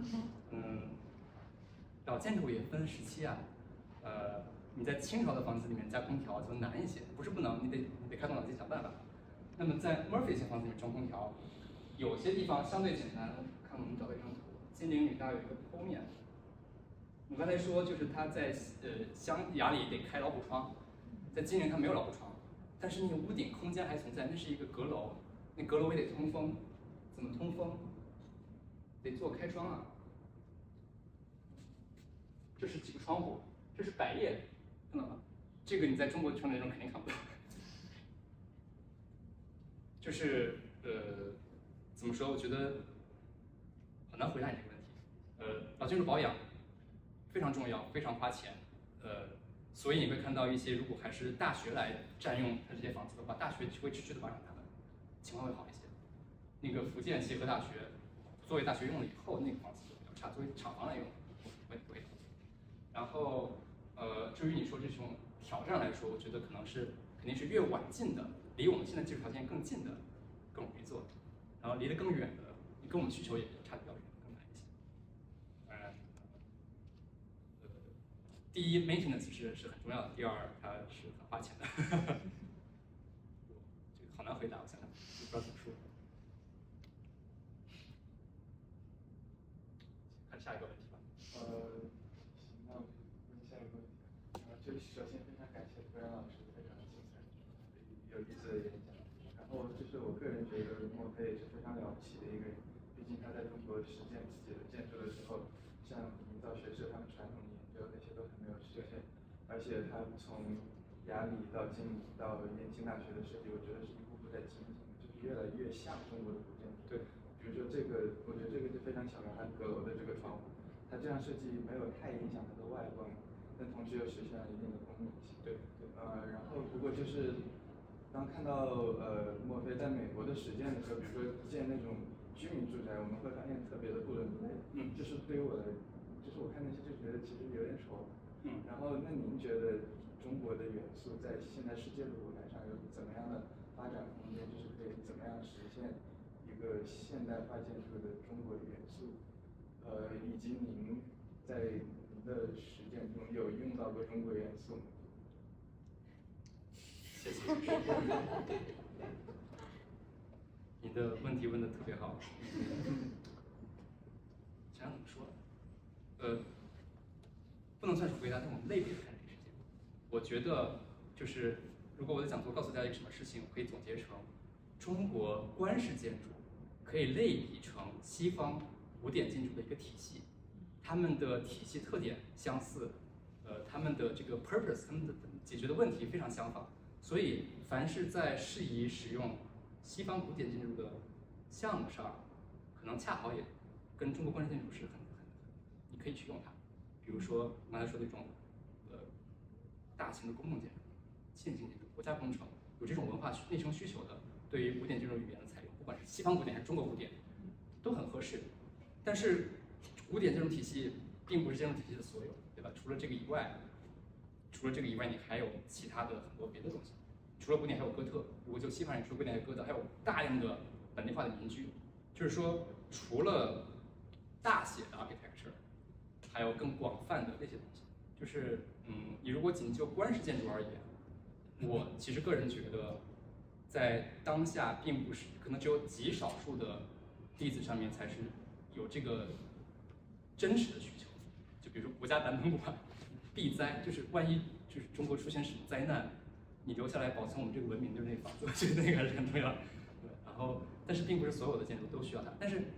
老建筑也分时期啊。你在清朝的房子里面加空调就难一些，不是不能，你得开动脑筋想办法。那么在 Murphy 型房子里面装空调，有些地方相对简单。看我们找到一张图，金陵女大有一个剖面。我刚才说就是它在湘雅里得开老虎窗，在金陵它没有老虎窗，但是那个屋顶空间还存在，那是一个阁楼，那阁楼也得通风，怎么通风？得做开窗啊。这是几个窗户，这是百叶，看到吗？这个你在中国城里中肯定看不到。就是怎么说？我觉得很难回答你这个问题。老建筑保养非常重要，非常花钱。所以你会看到一些，如果还是大学来占用它这些房子的话，大学会持续的保养它们，情况会好一些。那个福建协和大学作为大学用了以后，那个房子就比较差，作为厂房来用不会。然后至于你说这种挑战来说，我觉得肯定是越晚进的，离我们现在技术条件更近的更容易做，然后离得更远的，跟我们需求也差得比较远，更难一些。当然，第一 maintenance 是很重要的，第二它是很花钱的。这个好难回答，我想想，不知道怎么说。看下一个问题吧。 行，那我问下一个问题。就是首先非常感谢郭阳老师非常精彩、有意思的演讲。然后就是我个人觉得墨菲也是非常了不起的一个人，毕竟他在中国实践自己的建筑的时候，像营造学社他们传统的研究那些都还没有实现，而且他从雅礼到金陵到燕京大学的设计，我觉得是一步步在精进，就是越来越像中国的古建筑。 对， 比如说这个，我觉得这个就非常巧妙，它阁楼的这个窗户，它这样设计没有太影响它的外观，但同时又实现了一定的功能性。 对， 然后不过就是当看到墨菲在美国的实践的时候，比如说建那种居民住宅，我们会发现特别的不伦不类。就是对于我来，就是我看那些就觉得其实有点丑， 然后那您觉得中国的元素在现在世界的舞台上有怎么样的发展空间？就是可以怎么样实现一个现代化建筑的中国元素？以及您在您的实践中有用到过中国元素吗？ 谢谢。你的问题问得特别好。想怎么说？不能算是回答，但我们类别看这个事情。我觉得就是，如果我的讲座告诉大家一个什么事情，我可以总结成：中国官式建筑可以类比成西方古典建筑的一个体系，它们的体系特点相似，他们的这个 purpose， 他们的解决的问题非常相仿。所以，凡是在适宜使用西方古典建筑的项目上，可能恰好也跟中国官式建筑是你可以去用它。比如说我刚才说的这种大型的公共建筑、线性建筑、国家工程，有这种文化内生需求的，对于古典建筑语言的采用，不管是西方古典还是中国古典，都很合适。但是古典建筑体系并不是建筑体系的所有，对吧？除了这个以外，你还有其他的很多别的东西。除了古典，还有哥特。如果就西方人，除了古典还有哥特，还有大量的本地化的民居。就是说，除了大写的 architecture， 还有更广泛的那些东西。就是你如果仅就官式建筑而言，我其实个人觉得，在当下并不是，可能只有极少数的例子上面才是有这个真实的需求。就比如说国家档案馆避灾，就是万一就是中国出现什么灾难，你留下来保存我们这个文明，就是那个房子，我觉得那个还是很重要的。然后，但是并不是所有的建筑都需要它。但是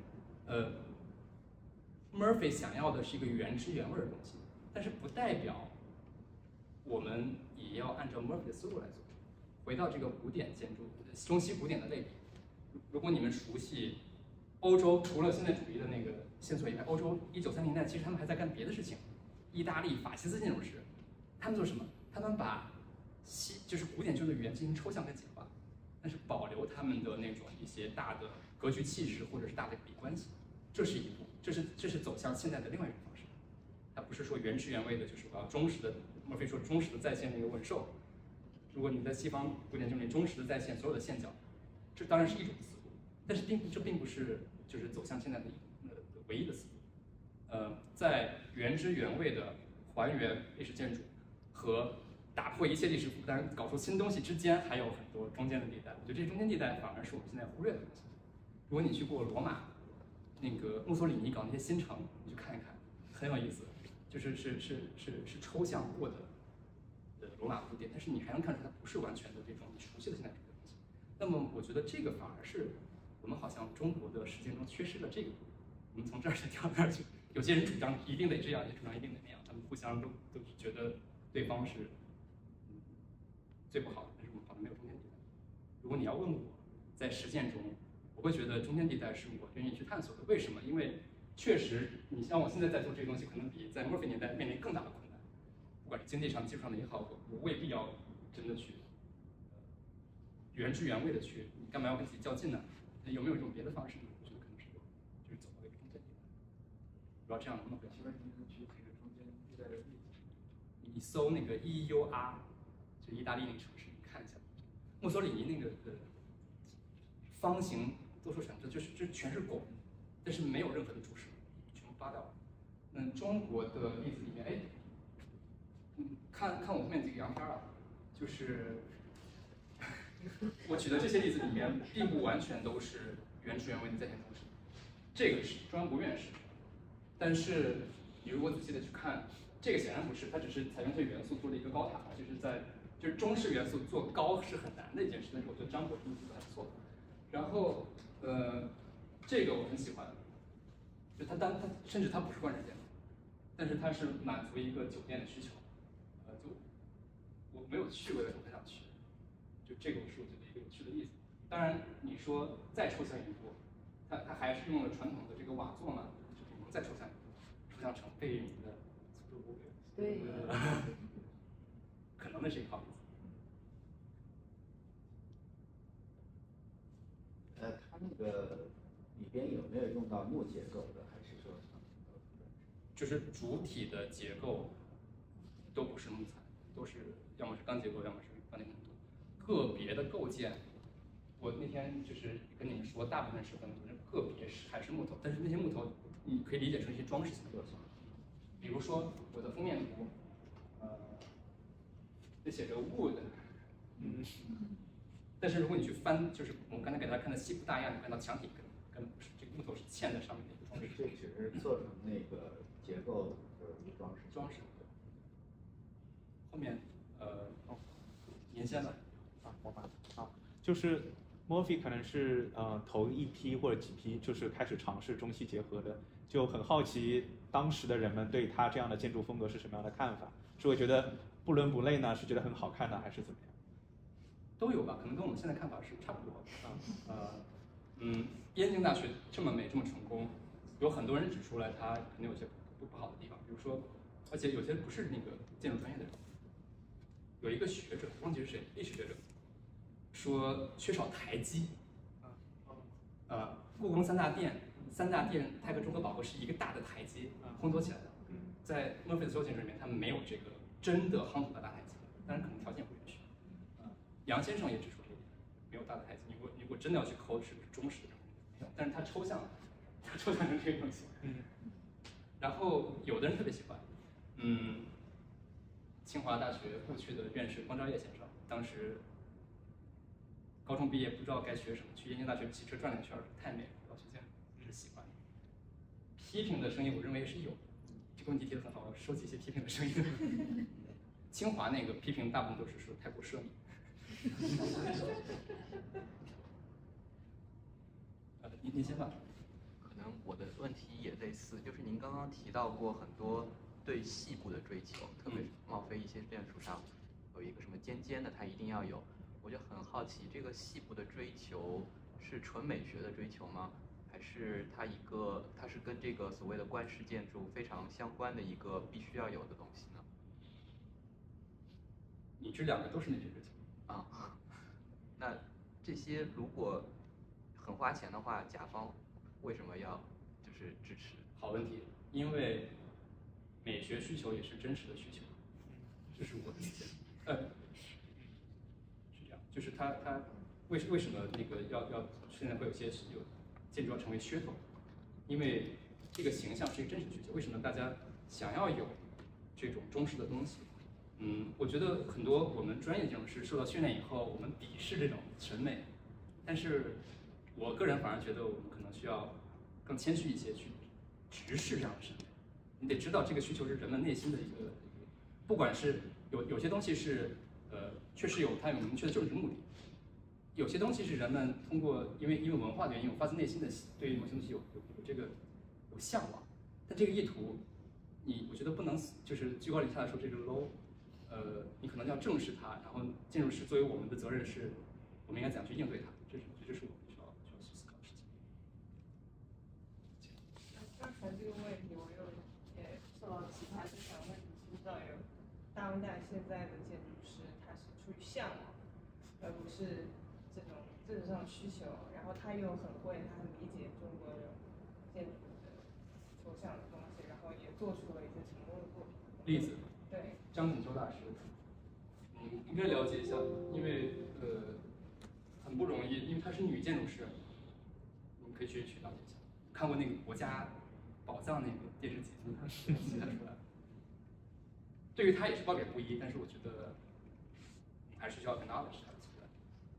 ，Murphy 想要的是一个原汁原味的东西，但是不代表我们也要按照 Murphy 的思路来做。回到这个古典建筑，中西古典的类比，如果你们熟悉欧洲，除了现代主义的那个线索以外，欧洲1930年代其实他们还在干别的事情。意大利法西斯建筑师，他们做什么？他们把就是古典建筑的语言进行抽象跟简化，但是保留他们的那种一些大的格局气势或者是大的比例关系，这是一步，这是走向现在的另外一种方式。它不是说原汁原味的，就是我要忠实的，莫非说忠实的再现那个纹兽。如果你在西方古典建筑里忠实的再现所有的线脚，这当然是一种思路，但是这并不是就是走向现在的唯一的思路。在原汁原味的还原历史建筑和打破一切历史负担，搞出新东西之间，还有很多中间的地带。我觉得这中间地带反而是我们现在忽略的东西。如果你去过罗马，那个墨索里尼搞那些新城，你去看一看，很有意思，就是是抽象过的罗马古典，但是你还能看出它不是完全的这种你熟悉的现代主义的东西。那么我觉得这个反而是我们好像中国的实践中缺失了这个，我们从这儿去跳那儿去。有些人主张一定得这样，也主张一定得那样，他们互相都觉得对方是最不好的，但是我们好像没有中间地带。如果你要问我在实践中，我会觉得中间地带是我愿意去探索的。为什么？因为确实，你像我现在在做这个东西，可能比在Murphy年代面临更大的困难，不管是经济上、技术上的也好，我未必要真的去原汁原味的去，你干嘛要跟自己较劲呢？有没有一种别的方式呢？我觉得可能是有，就是走到一个中间地带。不知道这样能不能回答？ 请问您能举几个中间地带的例子？ 你搜那个 EUR， 就意大利那个城市，你看一下，墨索里尼那个方形多数城市，就是全是拱，但是没有任何的柱式，全部扒掉了。中国的例子里面，看我后面几个洋片啊，就是我举的这些例子里面，并不完全都是原汁原味的在线方式。这个是中央博物院是，但是你如果仔细的去看，这个显然不是，它只是采用这个元素做了一个高塔，就是中式元素做高是很难的一件事，但是我觉得张博士做的还不错。然后这个我很喜欢，就它甚至它不是官式建筑，但是它是满足一个酒店的需求，就我没有去过，但是我很想去。就这个是我觉得一个有趣的例子。当然你说再抽象一步，它还是用了传统的这个瓦座嘛，就是我们再抽象一步，抽象成贝聿铭的苏州波贝。 对。 可能那是一个好例子。 它那个里边有没有用到木结构的，还是说？ 就是主体的结构， 都不是木材，都是要么是钢结构，要么是钢结构。个别的构件，我那天就是跟你们说，大部分是钢结构，个别还是木头，但是那些木头你可以理解成一些装饰性的。比如说我的封面图，这写着 wood， 但是如果你去翻，就是我们刚才给大家看的西部大样，你看到墙体跟这个木头是嵌在上面的一个装饰。 这只是做成那个结构的装饰。 后面您先吧。 我吧。就是 Murphy 可能是头一批或者几批就是开始尝试中西结合的，就很好奇当时的人们对他这样的建筑风格是什么样的看法？是会觉得不伦不类呢？是觉得很好看呢，还是怎么样？ 都有吧，可能跟我们现在看法是差不多。燕京大学这么美这么成功，有很多人指出来它肯定有些不好的地方，比如说，而且有些不是那个建筑专业的人。有一个学者忘记是谁，历史学者说缺少台基。故宫三大殿泰戈中和宝阁是一个大的台阶烘托起来的。在墨菲的所有建筑里面，他们没有这个真的夯土的大台阶，当然可能条件不允许。杨先生也指出这一点，没有大的台阶。你如果真的要去抠，是中式的，但是它抽象成这个东西。然后有的人特别喜欢，清华大学过去的院士光昭业先生，当时高中毕业不知道该学什么，去燕京大学骑车转两圈，太美了，要去见，是喜欢。批评的声音，我认为是有，这个问题提得很好，我要收集一些批评的声音。清华那个批评大部分都是说太过奢靡。您先吧。 可能我的问题也类似，就是您刚刚提到过很多对细部的追求，特别是冒非一些建筑上有一个什么尖尖的，它一定要有。我就很好奇，这个细部的追求是纯美学的追求吗？还是它是跟这个所谓的官式建筑非常相关的一个必须要有的东西呢？ 你这两个都是美学追求啊？那这些如果很花钱的话，甲方为什么要就是支持？ 好问题，因为美学需求也是真实的需求，这是我的理解。是这样，就是它为什么那个要现在会有建筑要成为噱头？因为这个形象是一个真实需求。为什么大家想要有这种中式的东西？我觉得很多我们专业建筑师受到训练以后，我们鄙视这种审美，但是我个人反而觉得我们可能需要更谦虚一些去直视这样的审美。你得知道这个需求是人们内心的一个，不管是有些东西是确实它有明确的政治目的，有些东西是人们通过因为文化的原因，发自内心的对于某些东西有向往，但这个意图我觉得不能就是居高临下的说这个 low。你可能要正视它，然后建筑师作为我们的责任是，我们应该怎样去应对它，这是我们需要去思考的事情。 刚才这个问题，我也受到启发，就想问你知道有当代现在的建筑师，他是出于向往，而不是这种政治上需求，然后他又很会，他很理解中国的建筑的抽象的东西，然后也做出了一些成功的作品。 例子。 对， 张锦秋大师，应该了解一下，因为很不容易，因为她是女建筑师，你可以去了解一下。看过那个《国家宝藏》那个电视节目，她出来。对于她也是褒贬不一，但是我觉得还是需要 acknowledge 她的存在。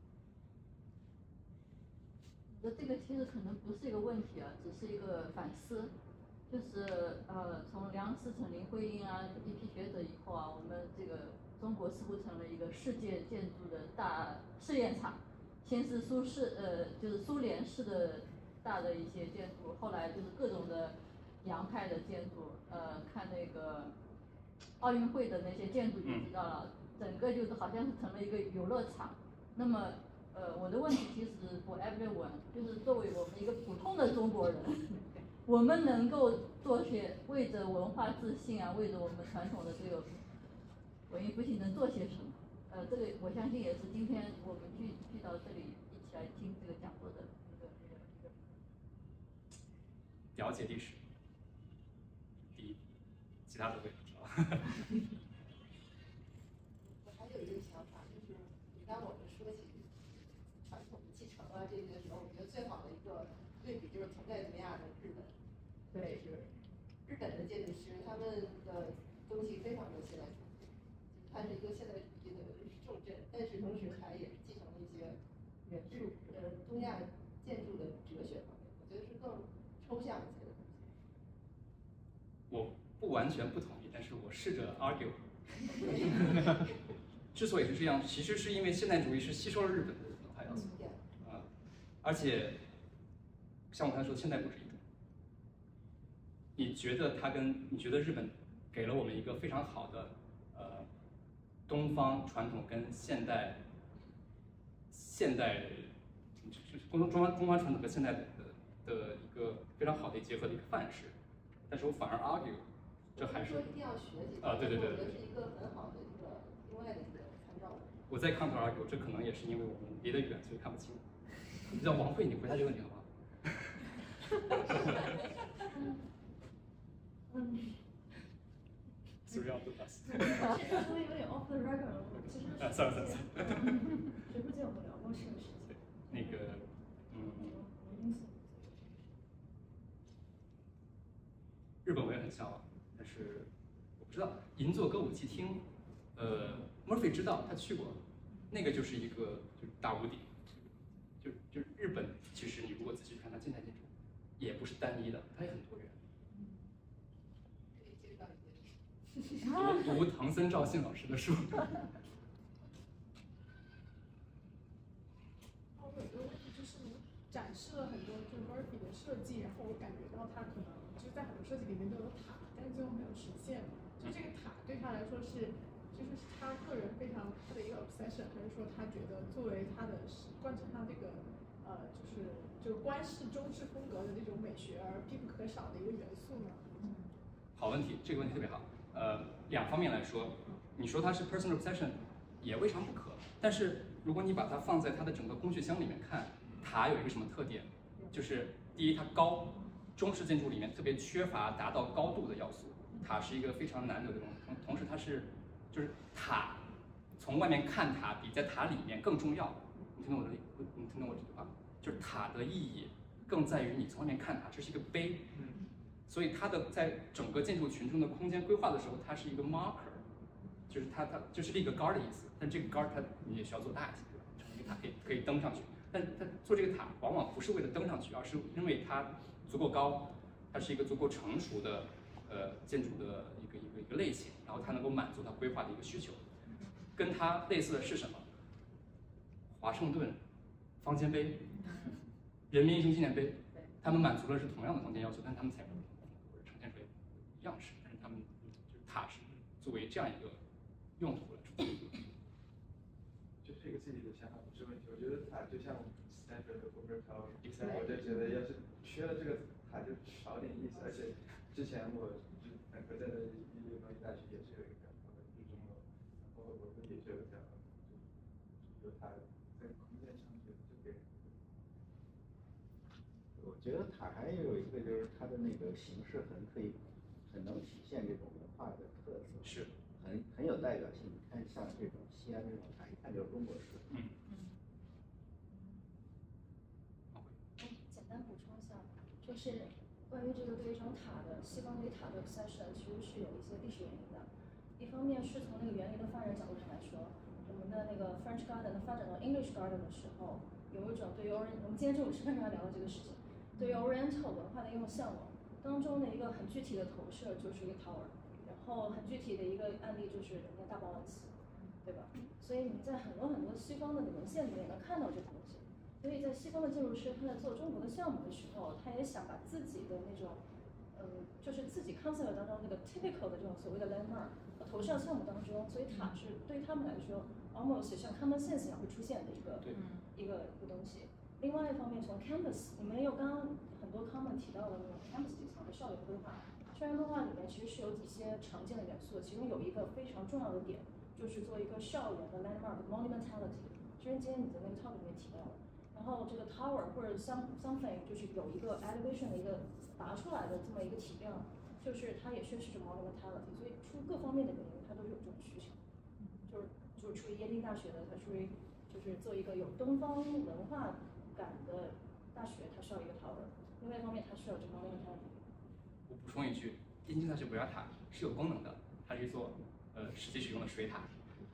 我觉得这个其实可能不是一个问题啊，只是一个反思。就是从梁思成、林徽因啊一批学者以后啊，我们这个中国似乎成了一个世界建筑的大试验场。先是就是苏联式的大的一些建筑，后来就是各种的洋派的建筑。看那个奥运会的那些建筑就知道了，整个就是好像是成了一个游乐场。那么我的问题其实 for everyone， 就是作为我们一个普通的中国人。我们能够做些为着文化自信啊，为着我们传统的这个文艺复兴能做些什么？这个我相信也是今天我们聚到这里一起来听这个讲座的一个了解历史，第一，其他的我也不知道。 法，就是每当我们说起传统的继承啊这些的时候，我觉得最好的一个对比就是同在东亚的日本，对，就是日本的建筑师，他们的东西非常的现代主义，它是一个现代主义的重镇，但是同时它也继承了一些元素，东亚建筑的哲学方面，我觉得是更抽象一些的东西。 我不完全不同意，但是我试着 argue。之所以是这样，其实是因为现代主义是吸收了日本的文化要素，而且像我刚才说的，现代不止一种。你觉得日本给了我们一个非常好的东方传统跟现代中方传统跟现代的一个非常好的结合的一个范式，但是我反而 argue， 这还是说一定要学习对， 我觉得是一个很好的一个另外的一个参照物。 我在 counter argue， 这可能也是因为我们离得远，所以看不清。你叫王慧，你回答这个问题好吗？ 是说有点 off the record 了，其实算了， 直播间我们聊过这个事情。 那个，日本我也很向往，但是我不知道银座歌舞伎町，Murphy 知道他去过，那个就是一个就是大屋顶，就日本其实你如果仔细看它现代建筑，也不是单一的，它也很多元。读唐僧赵信老师的书。 我有一个问题就是展示了很多就是 Murphy 的设计，然后我感觉到他可能就是在很多设计里面都有塔，但是最后没有实现。就这个塔对他来说是，就是他个人非常他的一个 obsession， 还是说他觉得作为他的贯彻他这个就是关式中式风格的这种美学而必不可少的一个元素呢？ 好问题，这个问题特别好。两方面来说，你说它是 personal obsession， 也未尝不可。但是如果你把它放在它的整个工具箱里面看，塔有一个什么特点？就是第一，它高，中式建筑里面特别缺乏达到高度的要素。塔是一个非常难得的东西，同时它是，就是塔，从外面看塔比在塔里面更重要。你听懂我这句话？就是塔的意义更在于你从外面看它，这是一个碑。所以它的在整个建筑群中的空间规划的时候，它是一个 marker， 就是它就是立个杆儿的意思。但这个杆儿它你也需要做大一些，对吧？成一个塔可以登上去。但它做这个塔往往不是为了登上去，而是因为它足够高，它是一个足够成熟的建筑的一个类型，然后它能够满足它规划的一个需求。跟它类似的是什么？华盛顿方尖碑、人民英雄纪念碑，他们满足的是同样的空间要求，但他们采用呈现出来样式，但是他们就是塔是作为这样一个用途来出现。 就是一个自己的想法，不是问题。我觉得塔就像 Stanford 的 Hoover Tower， 我就觉得要是缺了这个塔就少点意思。而且之前我本科在的伊利诺伊大学也是有一个日中楼，然后我们也觉得这样，有塔在空间上就给人。 我觉得塔还有一个就是它的那个形式很能体现这种文化的特色， 是很有代表性。你看像这种西安这种塔，一看就是中国式。 简单补充一下，就是关于这个对一种塔的西方对塔的 obsession， 其实是有一些历史原因的。一方面是从那个园林的发展角度上来说，我们的那个 French Garden 发展到 English Garden 的时候，有一种对于我们今天中午吃饭上聊到这个事情，对于 Oriental 文化的一种向往，当中的一个很具体的投射就是一个 tower， 然后很具体的一个案例就是人家大饱碗瓷，对吧？所以你在很多西方的文献里面能看到这个东西。所以在西方的建筑师他在做中国的项目的时候，他也想把自己的那种，就是自己 concept 当中那个 typical 的这种所谓的 landmark 和投射项目当中，所以塔是对于他们来说 almost 像 common sense 一样会出现的一个东西。另外一方面，从 campus， 你们也有刚刚很多 comment 提到的那种 campus 底层的校园规划，校园规划里面其实是有几些常见的元素，其中有一个非常重要的点，就是做一个校园的 landmark monumentality， 其实今天你在那个 talk 里面提到了。然后这个 tower 或者 something 就是有一个 elevation 的一个拔出来的这么一个体量，就是它也宣示着 monumentality， 所以出各方面的原因，它都有这种需求。就是就是出于燕京大学的，它出于就是做一个有东方文化感的大学，它需要一个 tower。另外一方面，它需要这方面的产品。 我补充一句，燕京大学博雅塔是有功能的，它是一座实际使用的水塔。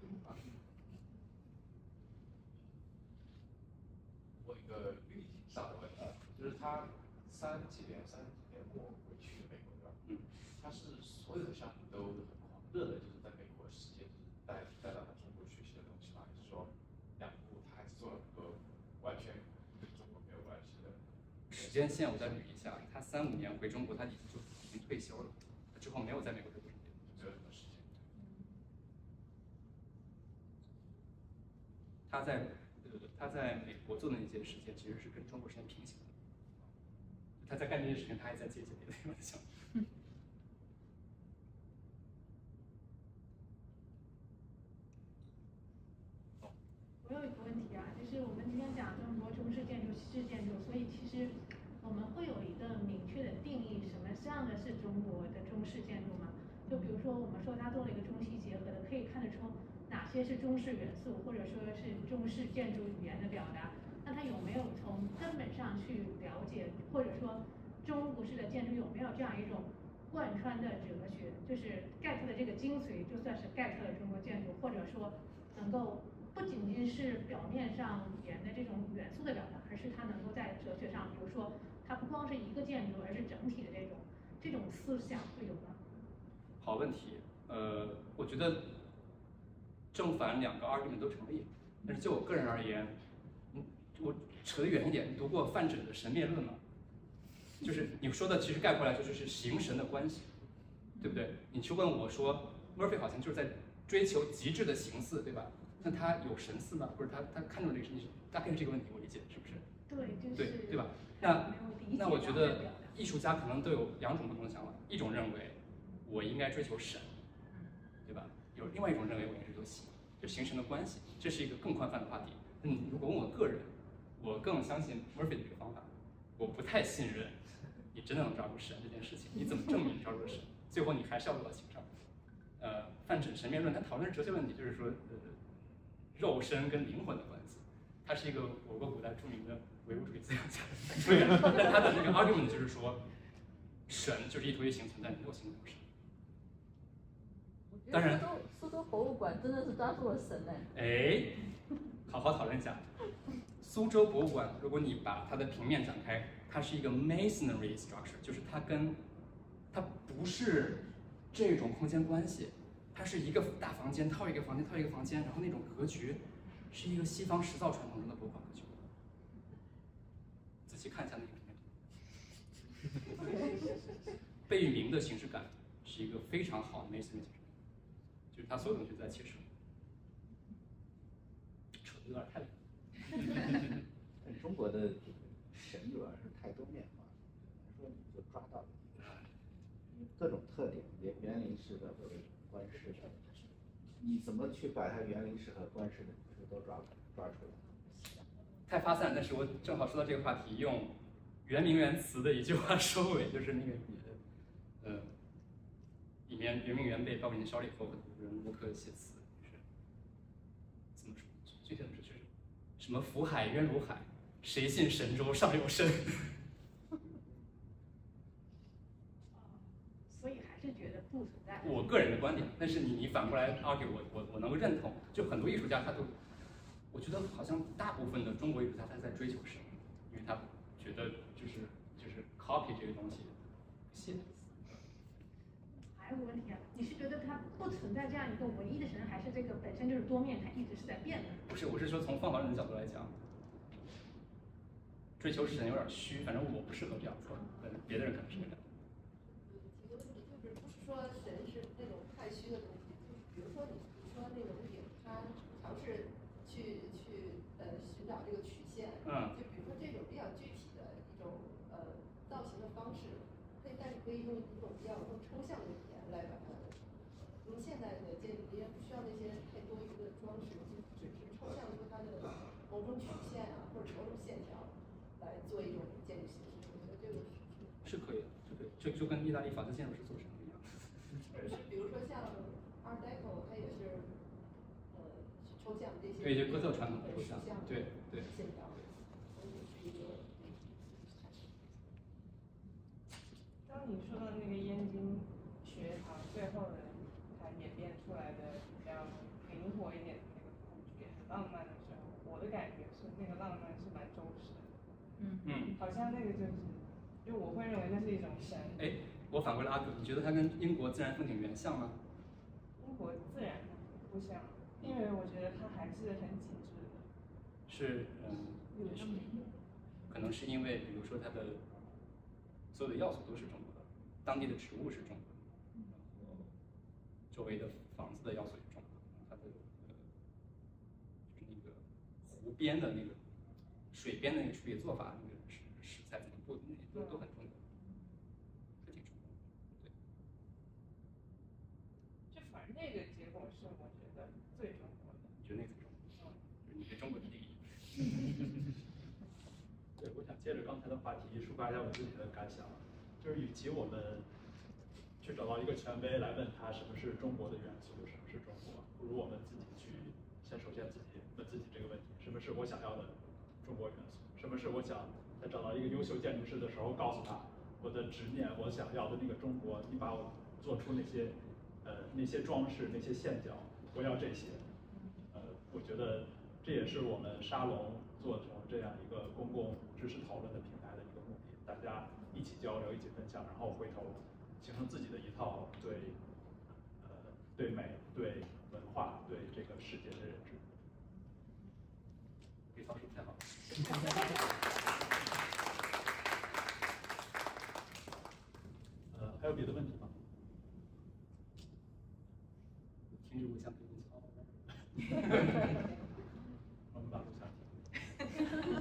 我一个预警上的问题，就是他三几年我回去美国对吧？他是所有的项目都很狂热的，就是在美国实践，带到他中国学习的东西嘛，还是说2步他还是做了很多完全跟中国没有关系的？ 时间线我再捋一下，他3、5年回中国，他已经退休了，他之后没有在美国读研， 没有什么时间。 他在美国做的那些实践其实是跟中国实践平行的。他在干这些事情，他还在接别的项目。 我有一个问题啊，就是我们今天讲中国中式建筑、西式建筑，所以其实我们会有一个明确的定义，什么样的是中国的中式建筑吗？就比如说我们说它做了一个中西结合的，可以看得出哪些是中式元素，或者说是中式建筑语言的表达。那它有没有从根本上去了解，或者说中国式的建筑有没有这样一种贯穿的哲学，就是 get 的这个精髓，就算是 get 了中国建筑，或者说能够不仅仅是表面上语言的这种元素的表达，而是它能够在哲学上，比如说它不光是一个建筑，而是整体的这种思想会有吗？ 好问题，我觉得正反2个 argument 都成立，但是就我个人而言，我扯得远一点，你读过范缜的《神灭论》吗？就是你说的，其实概括来说就是形神的关系，对不对？你去问我说 ，Murphy 好像就是在追求极致的形似，对吧？那他有神似吗？或者他看中这个是大概是这个问题，我理解是不是？ 对，就是对吧？那我觉得艺术家可能都有2种不同的想法，一种认为我应该追求神，对吧？有另外一种认为我应该追求形，就形神的关系，这是一个更宽泛的话题。如果问我个人，我更相信 Murphy 的这个方法，我不太信任你真的能抓住神这件事情。你怎么证明你抓住了神？最后你还是要落到形上。范缜《神灭论》他讨论的是哲学问题，就是说肉身跟灵魂的关系。他是一个我国古代著名的唯物主义思想家，对。但他的这个 argument 就是说，神就是一图一形存在，没有形没有神。当然， 苏州博物馆真的是抓住了神呢。 哎，好好讨论一下。苏州博物馆，如果你把它的平面展开，它是一个 masonry structure， 就是它不是这种空间关系，它是一个大房间套一个房间套一个房间，然后那种格局是一个西方石造传统中的博物馆格局。仔细看一下那个平面。贝聿铭的形式感是一个非常好的 masonry 形式感，就是他所有东西都在切实。扯得有点太远。 中国的神主要是太多面化，说你就抓到了各种特点，园林式的或者官式的，你怎么去把它园林式和官式的都抓出来？ 太发散，但是我正好说到这个话题，用圆明园词的一句话收尾，就是那个里面圆明园被包围烧了以后，很多人乌克写词，就是怎么说？具体怎么说？就是什么福海渊如海，谁信神州上有神？ 所以还是觉得不存在。 我个人的观点，但是你反过来 argue 我能够认同，就很多艺术家他都，我觉得好像大部分的中国艺术家他在追求神，因为他觉得就是 copy 这个东西信。 还有个问题啊，你是觉得它不存在这样一个唯一的神，还是这个本身就是多面，它一直是在变的？ 不是，我是说从方法论的角度来讲，追求神有点虚，反正我不适合这样做，别的人可能是这样。 提个问题，就是不是说神是那种太虚的东西，就是比如说你说那个物影，它尝试去寻找这个曲线，就比如说这种比较具体的一种造型的方式，但是可以用一种比较更抽象的语言来把它。因为现在的建筑也不需要那些太多余的装饰，就只是抽象出它的某种曲线啊，或者某种线条，来做一种建筑形式。我觉得这个是可以的，这就跟意大利法式建筑师做什么一样。 是比如说像 Art Deco， 它也是抽象这些， 对，就各色传统的抽象，对对。 线条，是一个。 当你说到那个燕京学堂最后的它演变出来的比较灵活一点的那个古爵浪漫的时候，我的感觉是那个浪漫是蛮周实的。好像那个就是，就我会认为那是一种神。 哎，我反过来阿葛，你觉得它跟英国自然风景园像吗？ 英国自然不像，因为我觉得它还是很紧致的。 是可能是因为比如说它的所有的要素都是中国的，当地的植物是中国的，然后周围的房子的要素也是中国的，它的就是那个湖边的那个水边的那个处理做法，那个食材怎么布，那都很重要，是挺重要的。对。 就反正那个结果是我觉得最中国的。 你觉得那个最中国？就是你对中国的利益。 对，我想接着刚才的话题抒发一下我自己的感想，就是与其我们去找到一个权威来问他什么是中国的元素，什么是中国，不如我们自己去首先自己问自己这个问题：什么是我想要的中国元素？什么是我想在找到一个优秀建筑师的时候告诉他我的执念，我想要的那个中国，你把我做出那些装饰，那些线脚，我要这些。我觉得这也是我们沙龙做成这样一个公共知识讨论的平台的一个目的，大家一起交流，一起分享，然后回头形成自己的一套对美、对文化、对这个世界的认知。 这套说太好了。 还有别的问题吗？ 听着我想对你操。 我们把录像停。